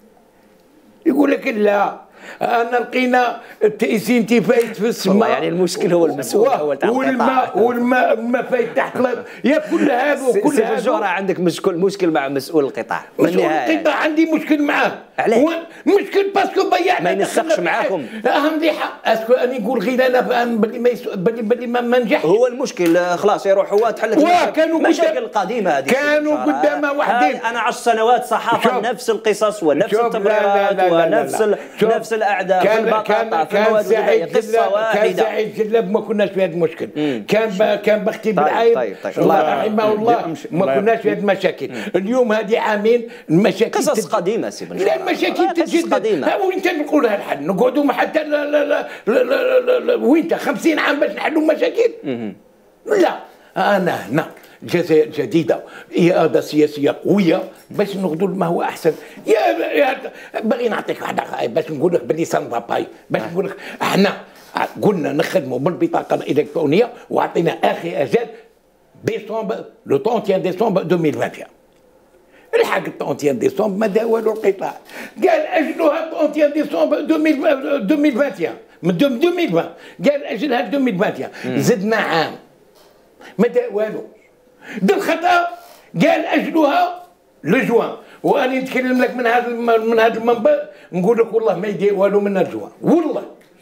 يقول لك لا انا لقينا التأسيس فايت في السماء، يعني المشكل هو المسؤول هو تاع القطاع، والماء والماء الماء فايت تحت الارض. يا كل هذا وكل هذا الجوره عندك مشكل مشكل مع مسؤول القطاع. مسؤول القطاع عندي مشكل معاه. علاه؟ مشكل باسكو ضيعنا، ما ينسقش معاكم. اهم مليحه اسكو اني نقول غير انا بلي ما بلي بلي ما نجحش. هو المشكل خلاص يروح هو تحلت المشاكل القديمه هذه. كانوا قدامها وحدين. انا عشر سنوات صحافه نفس القصص ونفس التبريرات ونفس نفس الاعداء في البطاطا في المواد الغذائيه، قصه واحده. كان سعيد جلاب ما كناش في هذا المشكل. كان كان بختي بالعيب طيب طيب الله رحمه الله ما كناش في هذه المشاكل. اليوم هذه عامين المشاكل قصص قديمه سي بن لا المشاكل تتجدد. وين نقولها الحل؟ نقعدوا حتى لا لا لا لا لا وين خمسين عام باش نحلوا مشاكل؟ لا انا هنا جزائر جديده، اراده سياسيه قويه باش نغدوا ما هو احسن. يا باغي نعطيك واحده باش نقول لك بلي سان باباي، باش نقول لك احنا قلنا نخدموا بالبطاقه الالكترونيه واعطينا اخر اجل ديسمبر لو ثلاثين ديسمبر ألفين وواحد وعشرين. الحق ثلاثين ديسمبر ما دار والو القطاع، قال اجلوها ثلاثين ديسمبر ألفين وواحد وعشرين من ألفين وعشرين، قال اجلها ألفين وواحد وعشرين. زدنا عام ما دار والو. بالخطا قال اجلوها لجوان، واني نتكلم لك من هذا من هذا المنبر نقول لك والله ما يدير والو من الجوان والله،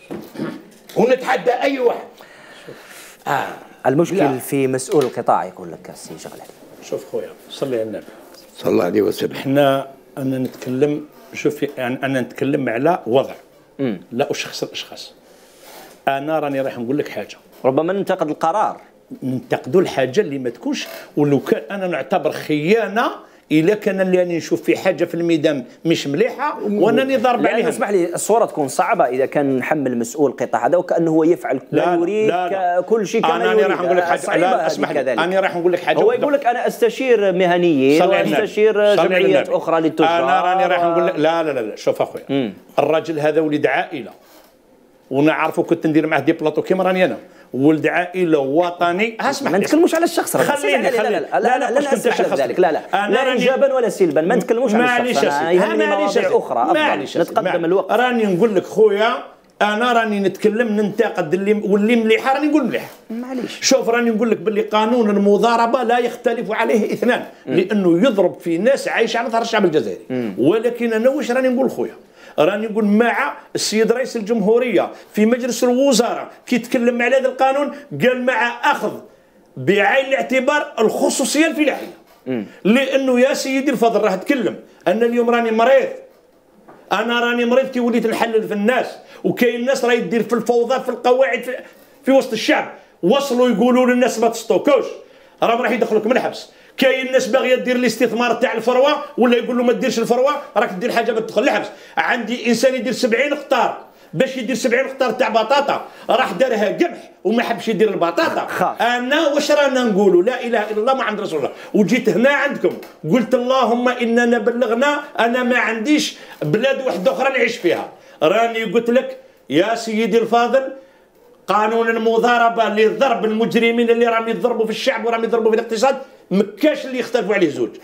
ونتحدى اي واحد. آه. المشكل لا. في مسؤول القطاع يقول لك السي جغلان. شوف خويا صلي على النبي صلى الله عليه وسلم. احنا انا نتكلم شوف يعني انا نتكلم على وضع مم. لا اشخص الاشخاص. انا راني راح نقول لك حاجه، ربما ننتقد القرار، ننتقدوا الحاجه اللي ما تكونش، ولو كان انا نعتبر خيانه الا كان اللي راني نشوف في حاجه في الميدان مش مليحه وانني ضارب عليها. اسمح لي الصوره تكون صعبه اذا كان نحمل مسؤول القطاع هذا وكانه هو يفعل ما يريد لا لا كل شيء كما يريد. انا راح نقول لك حاجه، لا اسمح لي انا راح نقول لك حاجه. هو يقول لك انا استشير مهنيين واستشير جمعيات اخرى للتجار. انا راني راح نقول لك لا لا لا شوف اخويا، الراجل هذا ولد عائله ونعرفه كنت ندير معه دي بلاطو كيما راني انا، ولد عائله وطني. اسمح ما نتكلموش على الشخص، خليني لا لا لا لا لا لا لا اسمح بذلك، لا لا لا ايجابا ولا سلبا، ما نتكلموش على الشخص. انا يهمني مواضيع اخرى افضل نتقدم الوقت. راني نقول لك خويا انا راني نتكلم ننتقد اللي واللي مليحه راني نقول مليح. معليش شوف راني نقول لك باللي قانون المضاربه لا يختلف عليه اثنان، لانه يضرب في ناس عايشه على ظهر الشعب الجزائري. ولكن انا واش راني نقول خويا؟ راني نقول مع السيد رئيس الجمهوريه في مجلس الوزراء كي يتكلم على هذا القانون قال مع اخذ بعين الاعتبار الخصوصيه الفلاحيه. لانه يا سيدي الفضل راه تكلم انا اليوم راني مريض، انا راني مريض كي وليت نحلل في الناس، وكاين الناس راهي دير في الفوضى في القواعد في, في وسط الشعب، وصلوا يقولوا للناس ما تستوكوش راهم راح يدخلوك من الحبس. كاين الناس باغيه دير الاستثمار تاع الفروه ولا يقول له ما ديرش الفروه راك دير حاجه بتدخل الحبس. عندي انسان يدير سبعين هكتار باش يدير سبعين هكتار تاع بطاطا راح دارها قمح وما حبش يدير البطاطا. انا واش رانا نقولوا؟ لا اله الا الله محمد رسول الله. وجيت هنا عندكم قلت اللهم اننا بلغنا، انا ما عنديش بلاد واحده اخرى نعيش فيها. راني قلت لك يا سيدي الفاضل قانون المضاربه اللي ضرب المجرمين اللي راهم يضربوا في الشعب وراهم يضربوا في الاقتصاد مكاش اللي يختلفوا عليه زوج،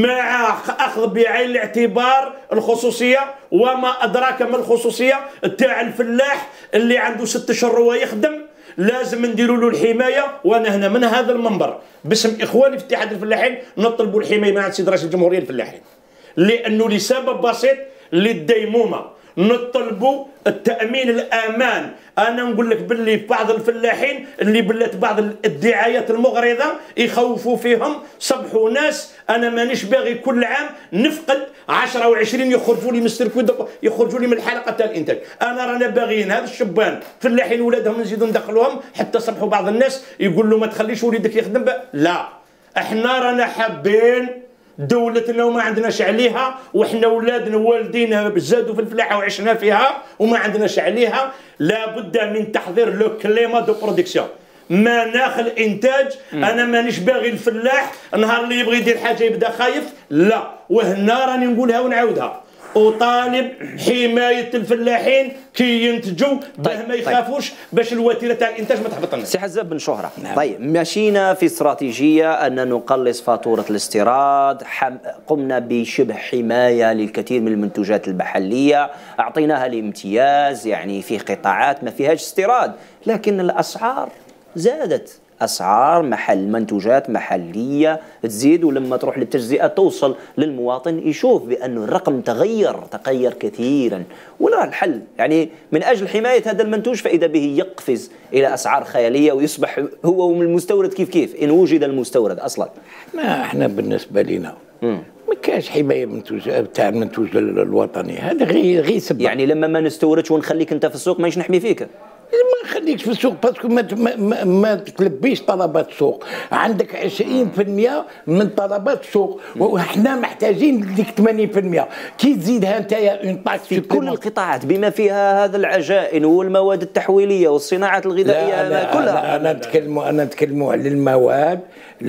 مع اخذ بعين الاعتبار الخصوصيه. وما ادراك ما الخصوصيه تاع الفلاح اللي عنده ست اشهر وهو يخدم، لازم نديروا له الحمايه. وانا هنا من هذا المنبر باسم اخواني في اتحاد الفلاحين نطلبوا الحمايه مع السيد رئيس الجمهوريه الفلاحين، لانه لسبب بسيط للديمومه نطلبوا التامين الامان. انا نقول لك باللي بعض الفلاحين اللي بلات بعض الدعايات المغرضه يخوفوا فيهم صبحوا ناس. انا مانيش باغي كل عام نفقد عشرة وعشرين يخرجوا لي من السيركوي يخرجوا لي من الحلقه تاع الانتاج. انا رانا باغيين هذا الشبان فلاحين ولادهم نزيدوا ندخلوهم حتى صبحوا بعض الناس يقول له ما تخليش وليدك يخدم. لا احنا رانا حابين دولتنا وما عندناش عليها، وحنا ولادنا والدينا زادوا في الفلاحه وعشنا فيها وما عندناش عليها. لابد من تحضير لو كليما دو برودكسيون، مناخ الانتاج. انا مانيش باغي الفلاح النهار اللي يبغي يدير حاجه يبدا خايف. لا، وهنا راني نقولها ونعاودها، أطالب حماية الفلاحين كي ينتجوا باه ما يخافوش باش الوتيره تاع الانتاج ما تهبط. سي حزاب بن شهره، نعم. طيب مشينا في استراتيجيه ان نقلص فاتوره الاستيراد، حم... قمنا بشبه حمايه للكثير من المنتوجات المحليه، اعطيناها الامتياز يعني في قطاعات ما فيهاش استيراد، لكن الاسعار زادت، اسعار محل منتوجات محليه تزيد، ولما تروح للتجزئه توصل للمواطن يشوف بأن الرقم تغير تغير كثيرا. ولا الحل يعني من اجل حمايه هذا المنتوج فاذا به يقفز الى اسعار خياليه ويصبح هو من المستورد كيف كيف ان وجد المستورد اصلا. ما احنا بالنسبه لنا ما كاش حمايه منتوج تاع المنتوج الوطني، هذا غير غير سبب. يعني لما ما نستوردش ونخليك انت في السوق ماش نحمي فيك. ما نخليكش في السوق باسكو ما, ما, ما تلبيش طلبات السوق. عندك عشرين بالمئة من طلبات السوق وحنا محتاجين ديك ثمانين بالمئة. كي تزيدها نتايا اون طاكس في كل القطاعات بما فيها هذا العجائن والمواد التحويليه والصناعات الغذائيه لا كلها. انا نتكلموا انا نتكلموا على المواد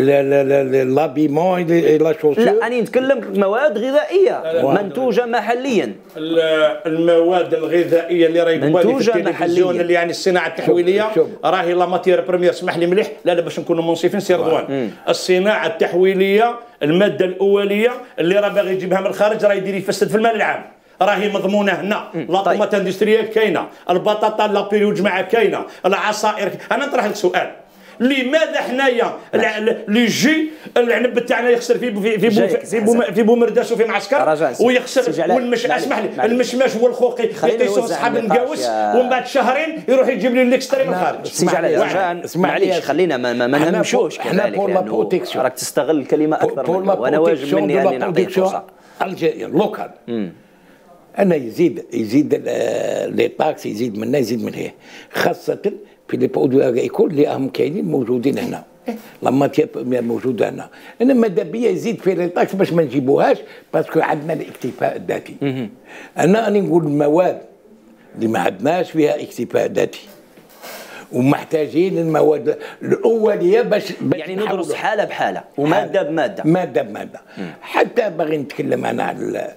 لابيمون لا شوسور. لا انا نتكلم مواد غذائيه منتوجه محليا. المواد الغذائيه اللي راهي منتوجه محليا اللي يعني الصناعه التحويليه راهي لا ماتير بريمير. اسمح لي مليح، لا لا باش نكونوا منصفين سي رضوان. الصناعه التحويليه الماده الاوليه اللي راه باغي يجيبها من الخارج راه يدير يفسد في المال العام، راهي مضمونه هنا. لا طوماط اندستريال كاينه، البطاطا لا بيريو جماعه كاينه، العصائر. انا نطرح لك سؤال، لماذا حنايا لي جي العنب تاعنا يخسر في في في بو في, بو في بومرداس وفي معسكر ويخسر، والمش اسمح لي المشماش والخوقي يقيسوا اصحاب المقاوس ومن بعد شهرين يروح يجيب لي الاكستري من الخارج. سيدي علاء معليش خلينا ما, ما, ما نمشوش كذلك لانه راك تستغل الكلمه اكثر منه وانا واجب مني اني نعطيك فرصه. الجزائر لوكال انا يزيد يزيد لي طاكس يزيد منا يزيد من هي، خاصه في لي برودوي اغريكول اللي راهم كاينين موجودين هنا، لا ماتيير موجوده هنا. انا ماذا بيا يزيد في لي طاكس باش ما نجيبوهاش باسكو عندنا الاكتفاء الذاتي. انا راني نقول المواد اللي ما عندناش فيها اكتفاء ذاتي ومحتاجين المواد الاوليه باش, باش يعني ندرس حاله بحاله وماده بماده ماده بماده. حتى باغي نتكلم انا على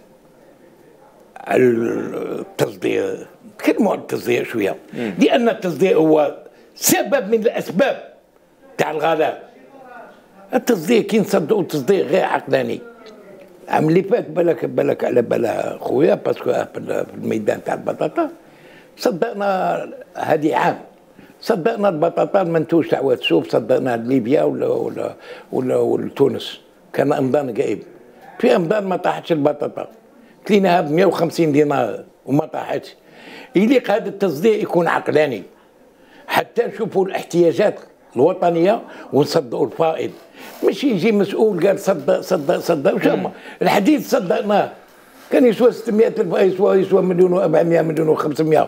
التصدير، نتكلموا على التصدير شويه، لان التصدير هو سبب من الاسباب تاع الغلاء. التصدير كي نصدقوا التصدير غير عقلاني. العام اللي فات بالك بالك على بالها خويا باسكو في الميدان تاع البطاطا صدقنا هذه عام، صدقنا البطاطا المنتوج تاع واتسوب، صدقنا ليبيا ولا ولا ولا, ولا تونس. كان رمضان قايب، في رمضان ما طاحتش البطاطا، كليناها ب مئة وخمسين دينار وما طاحتش. يليق هذا التصدير يكون عقلاني حتى نشوفوا الاحتياجات الوطنيه ونصدقوا الفائض، مش يجي مسؤول قال صدق صدق صدق. وش الحديد صدقناه كان يسوى ستمائة ألف، يسوى يسوى مليون وأربعمائة مليون وخمسمائة.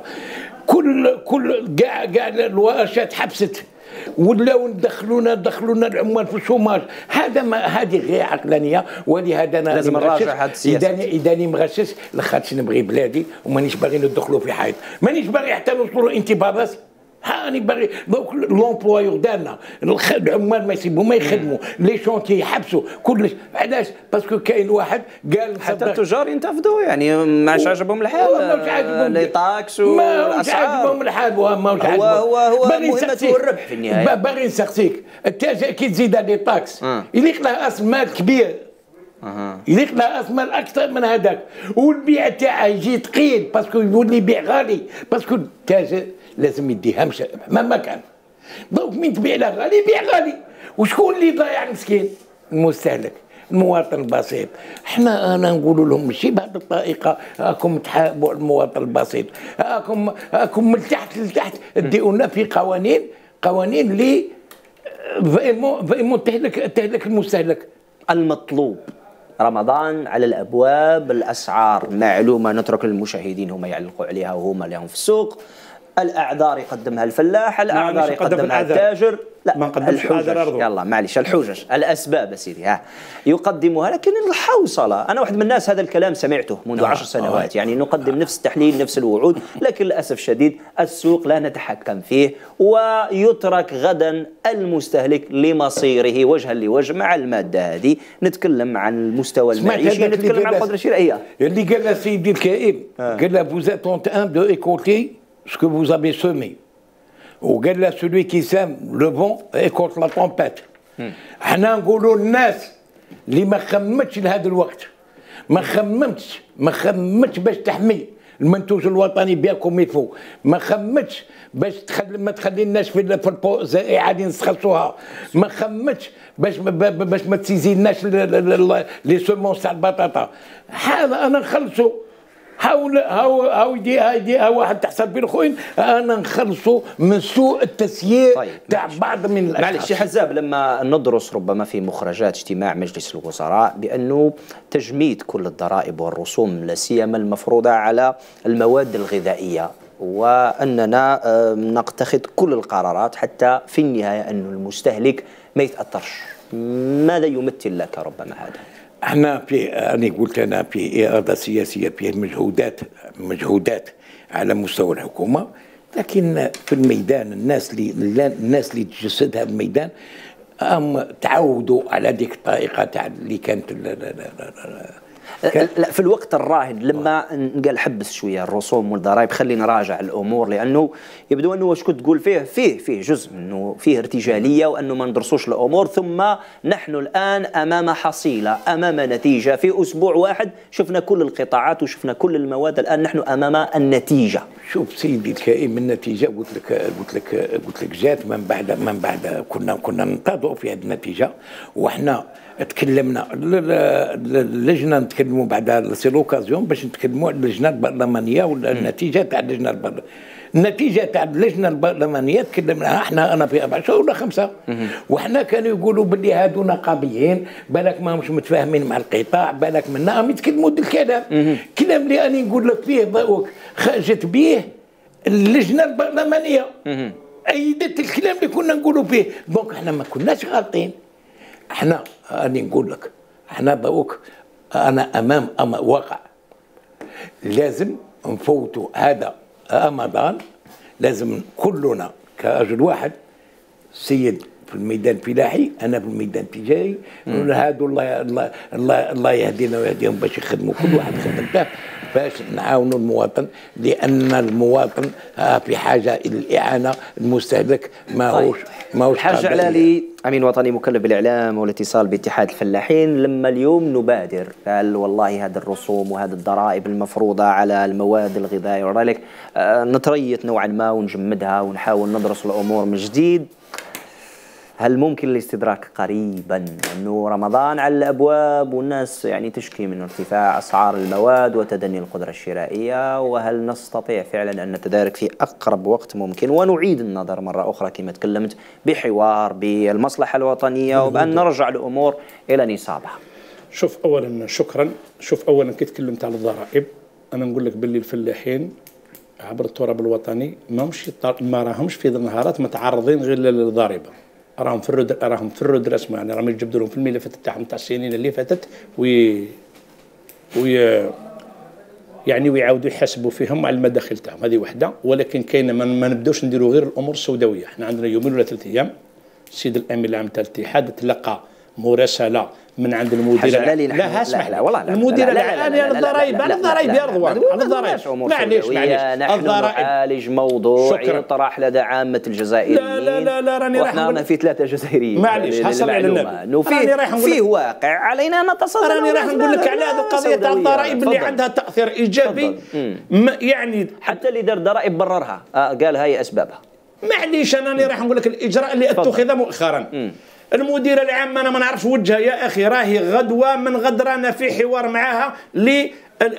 كل كل كاع كاع الورشات حبست، ولاو ندخلونا دخلونا العمال في الشوماج. هذا ما هذه غير عقلانيه، ولهذا انا لازم نراجع هذه السياسه. اذا اذا مغشش لخاطش نبغي بلادي ومانيش باغي ندخلوا في حيط، مانيش باغي حتى نوصلوا انتباهات. هاني باغي دوك لومبلويور دارنا العمال ما يسيبوا ما يخدموا، لي شونتي يحبسوا كلش. علاش؟ باسكو كاين واحد قال حتى التجار ينتفضوا، يعني ماش عجبهم الحال، لي طاكس والاسعار ماش عجبهم الحال، ماش عجبهم. هو هو مهمته الربح في النهايه. باغي نسقسيك التاجر كي تزيد لي طاكس يليق له راس مال كبير، أه. يليق له راس مال اكثر من هذاك، والبيع تاعه يجي ثقيل باسكو يولي يبيع غالي، باسكو التاجر لازم يديها مش مهما كان. دونك من تبيع له غالي يبيع غالي. وشكون اللي ضايع مسكين؟ المستهلك، المواطن البسيط. احنا انا نقول لهم ماشي بهذه الطريقه، راكم تحاربوا المواطن البسيط، راكم راكم من تحت لتحت ديونا في قوانين قوانين اللي فريمون فريمون تهلك تهلك المستهلك. المطلوب رمضان على الابواب، الاسعار معلومه، نترك للمشاهدين هم يعلقوا عليها وهم اللي هم في السوق. الاعذار يقدمها الفلاح، الاعذار يقدمها التاجر، لا ما نقدمش الحجج. يلا معليش، الحجج الاسباب سيدي ها يقدمها، لكن الحوصله. انا واحد من الناس هذا الكلام سمعته منذ عشر سنوات، يعني نقدم نفس التحليل نفس الوعود، لكن للاسف الشديد السوق لا نتحكم فيه، ويترك غدا المستهلك لمصيره وجها لوجه مع الماده هذه. نتكلم عن المستوى المعيشي، نتكلم عن القدره الشرائيه. اللي قال سيدي الكائن قال له vous êtes en train de récolter ce que vous avez semé. وقال له celui qui sème le vent récolte la tempête. احنا نقولوا للناس اللي ما خممتش لهذا الوقت، ما خممتش ما خممتش باش تحمي المنتوج الوطني بياكم يفو، ما خمتش باش تخلي ما تخليناش في البو عادي نسخصوها، ما خمتش باش باش ما تزيدناش لي سومونس تاع البطاطا. هذا انا نخلصوا. هاو هاو هاو يدي هاي هاو واحد تحصل بين خوين، انا نخلصوا من سوء التسيير تاع طيب بعض من الاشخاص. معلش شي حزاب، لما ندرس ربما في مخرجات اجتماع مجلس الوزراء بانه تجميد كل الضرائب والرسوم لا سيما المفروضه على المواد الغذائيه، واننا نتخذ كل القرارات حتى في النهايه انه المستهلك ما يتاثرش. ماذا يمثل لك ربما هذا؟ احنا في انا قلت انا في اراده سياسيه، فيه مجهودات مجهودات على مستوى الحكومه، لكن في الميدان الناس اللي الناس اللي تجسدها في الميدان هم تعودوا على ديك الطريقه تاع اللي كانت لا لا لا لا لا في الوقت الراهن لما قال حبس شويه الرسوم والضرائب، خلينا نراجع الامور، لانه يبدو انه واش كنت تقول فيه فيه فيه جزء انه فيه ارتجاليه وانه ما ندرسوش الامور، ثم نحن الان امام حصيله، امام نتيجه. في اسبوع واحد شفنا كل القطاعات وشفنا كل المواد، الان نحن امام النتيجه. شوف سيدي الكائن، النتيجه قلت لك قلت لك قلت لك جات من بعد من بعد كنا كنا ننتظروا في هذه النتيجه، وحنا تكلمنا اللجنه نتكلموا بعد سي لوكازيون باش نتكلموا على اللجنه البرلمانيه ولا النتيجه تاع اللجنه البرلمانيه. النتيجه تاع اللجنه البرلمانيه تكلمنا احنا انا في اربع شهور ولا خمسه، وحنا كانوا يقولوا باللي هادو نقابيين بالك ما مش متفاهمين مع القطاع، بالك منا هم يتكلموا الكلام كلام اللي انا نقول لك فيه ضوء خرجت به اللجنه البرلمانيه، ايدت الكلام اللي كنا نقولوا فيه. دونك احنا ما كناش غالطين. احنا راني نقول لك احنا ضوك انا امام أما واقع لازم نفوتوا هذا رمضان، لازم كلنا كرجل واحد، سيد في الميدان الفلاحي، انا في الميدان التجاري، هادو الله الله الله الله يهدينا ويهديهم باش يخدموا كل واحد خدمته. باش نعاونوا المواطن، لان المواطن في حاجه الى الاعانه، المستهلك ماهوش ماهوش الحاج علالي امين وطني مكلف بالاعلام والاتصال باتحاد الفلاحين، لما اليوم نبادر قال والله هذه الرسوم وهذه الضرائب المفروضه على المواد الغذائيه وذلك آه نتريث نوعا ما ونجمدها ونحاول ندرس الامور من جديد، هل ممكن الاستدراك قريبا؟ انه رمضان على الابواب والناس يعني تشكي من ارتفاع اسعار المواد وتدني القدره الشرائيه، وهل نستطيع فعلا ان نتدارك في اقرب وقت ممكن ونعيد النظر مره اخرى كما تكلمت بحوار بالمصلحه الوطنيه وبان نرجع الامور الى نصابها؟ شوف اولا شكرا، شوف اولا كي تكلمت على الضرائب انا نقول لك باللي الفلاحين عبر التراب الوطني ماهمش ما راهمش في النهارات متعرضين غير للضريبه، راهم في الرد راهم في الرد رسمي، يعني راهم يجبدوا لهم في الملفات تاعهم تاع السنين اللي فاتت وي وي يعني ويعاودوا يحاسبوا فيهم على المداخل تاعهم، هذه وحده. ولكن كاينه ما نبداوش نديروا غير الامور السوداويه، احنا عندنا يومين ولا ثلاث ايام السيد الامين العام تاع الاتحاد تلقى مراسله من عند المدير لا لا اسمح لا والله لا المدير العام على الضرائب، على الضرائب يا رضوان، على الضرائب معليش معليش نحن نعالج موضوع يطرح لدى عامه الجزائريين. لا لا لا, لا راني راح نقول في ثلاثه جزائريين معليش حصل على النبي فيه فيه واقع علينا نتصدر. راني راح نقول لك على هذه القضيه تاع الضرائب اللي عندها تاثير ايجابي، يعني حتى اللي دار ضرائب بررها قال هاي اسبابها. معليش انا راني راح نقول لك الاجراء اللي اتخذ مؤخرا. مم. المدير العام انا ما نعرفش وجهها يا اخي، راهي غدوه من غد رانا في حوار معاها ل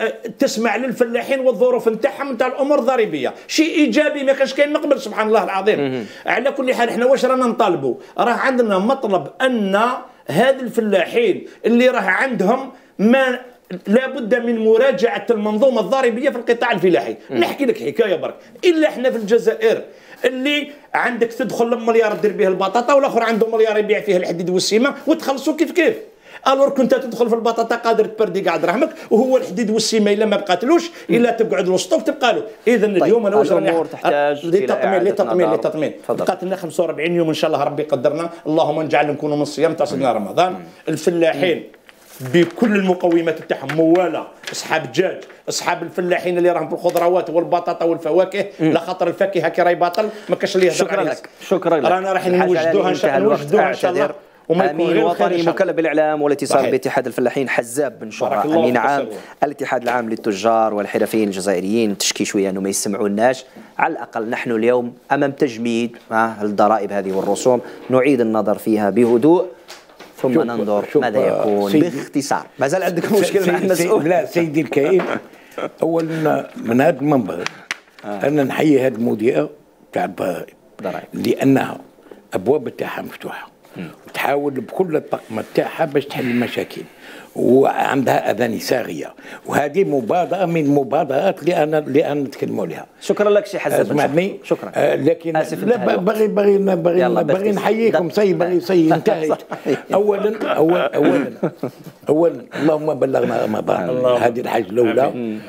تسمع للفلاحين والظروف نتاعهم نتاع الامور الضريبيه، شيء ايجابي ما كانش كاين من قبل سبحان الله العظيم. على كل حال احنا واش رانا نطالبوا؟ راه عندنا مطلب ان هذه الفلاحين اللي راه عندهم ما لابد من مراجعه المنظومه الضريبيه في القطاع الفلاحي. نحكي لك حكايه برك، الا احنا في الجزائر اللي عندك تدخل مليار دير به البطاطا والاخر عنده مليار يبيع فيه الحديد والسيمه وتخلصوا كيف كيف. الور كنت تدخل في البطاطا قادر تبردي قاع دراهمك، وهو الحديد والسيمه الا ما بقاتلوش الا تقعد له ستوك تبقى له. اذا طيب اليوم انا واش راني تحتاج للتطمين للتطمين للتطمين بقات لنا خمسة وأربعين يوم ان شاء الله ربي يقدرنا، اللهم نجعل نكونوا من الصيام تاع سيدنا رمضان. الفلاحين بكل المقومات تاعهم موالة، اصحاب الدجاج، اصحاب الفلاحين اللي راهم في الخضروات والبطاطا والفواكه، لا خاطر الفاكهه كي راهي باطل ما كاش اللي يهضر شكرا لك شكرا لك رانا راح نوجدوها ان شاء الله نوجدوها ان شاء الله. امين وطني مكلف بالاعلام والاتصال باتحاد الفلاحين حزاب بن شهره امين عام الاتحاد العام للتجار والحرفيين الجزائريين، تشكي شويه انه ما يسمعوناش، على الاقل نحن اليوم امام تجميد الضرائب هذه والرسوم نعيد النظر فيها بهدوء ثم شوف ننظر شوف ماذا يكون باختصار. ما زال عندك مشكله مع المسؤول؟ لا سيدي الكريم، اولا من هذا المنبر آه. انا نحيي هذه المذيعه تاع الضرائب لانها ابواب تاعها مفتوحه وتحاول بكل الطاقم تاعها باش تحل المشاكل وعندها اذان صاغيه، وهذه مبادره من المبادرات اللي انا اللي انا نتكلموا عليها. شكرا لك سي حسن. اسمعني شكرا. آه لكن لا باغي باغي باغي باغي نحييكم سي باغي سي انتهيت. اولا اولا اولا اولا اللهم بلغنا رمضان، هذه الحاجه الاولى،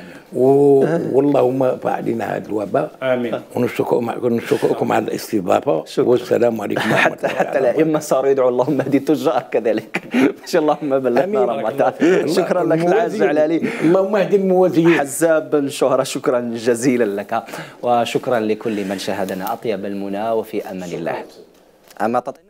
واللهم ارفع علينا هذا الوباء. امين. ونشكركم ونشكركم على الاستضافه والسلام عليكم. حتى حتى الائمه صاروا يدعوا اللهم اهدي التجار كذلك. ما شاء الله اللهم بلغنا رمضان. شكرا لك العز علالي. اللهم اهدي الموازيين. حزاب بن شهره شكرا جزيلا لك، وشكرا لكل من شاهدنا. اطيب المنى وفي امان الله. اما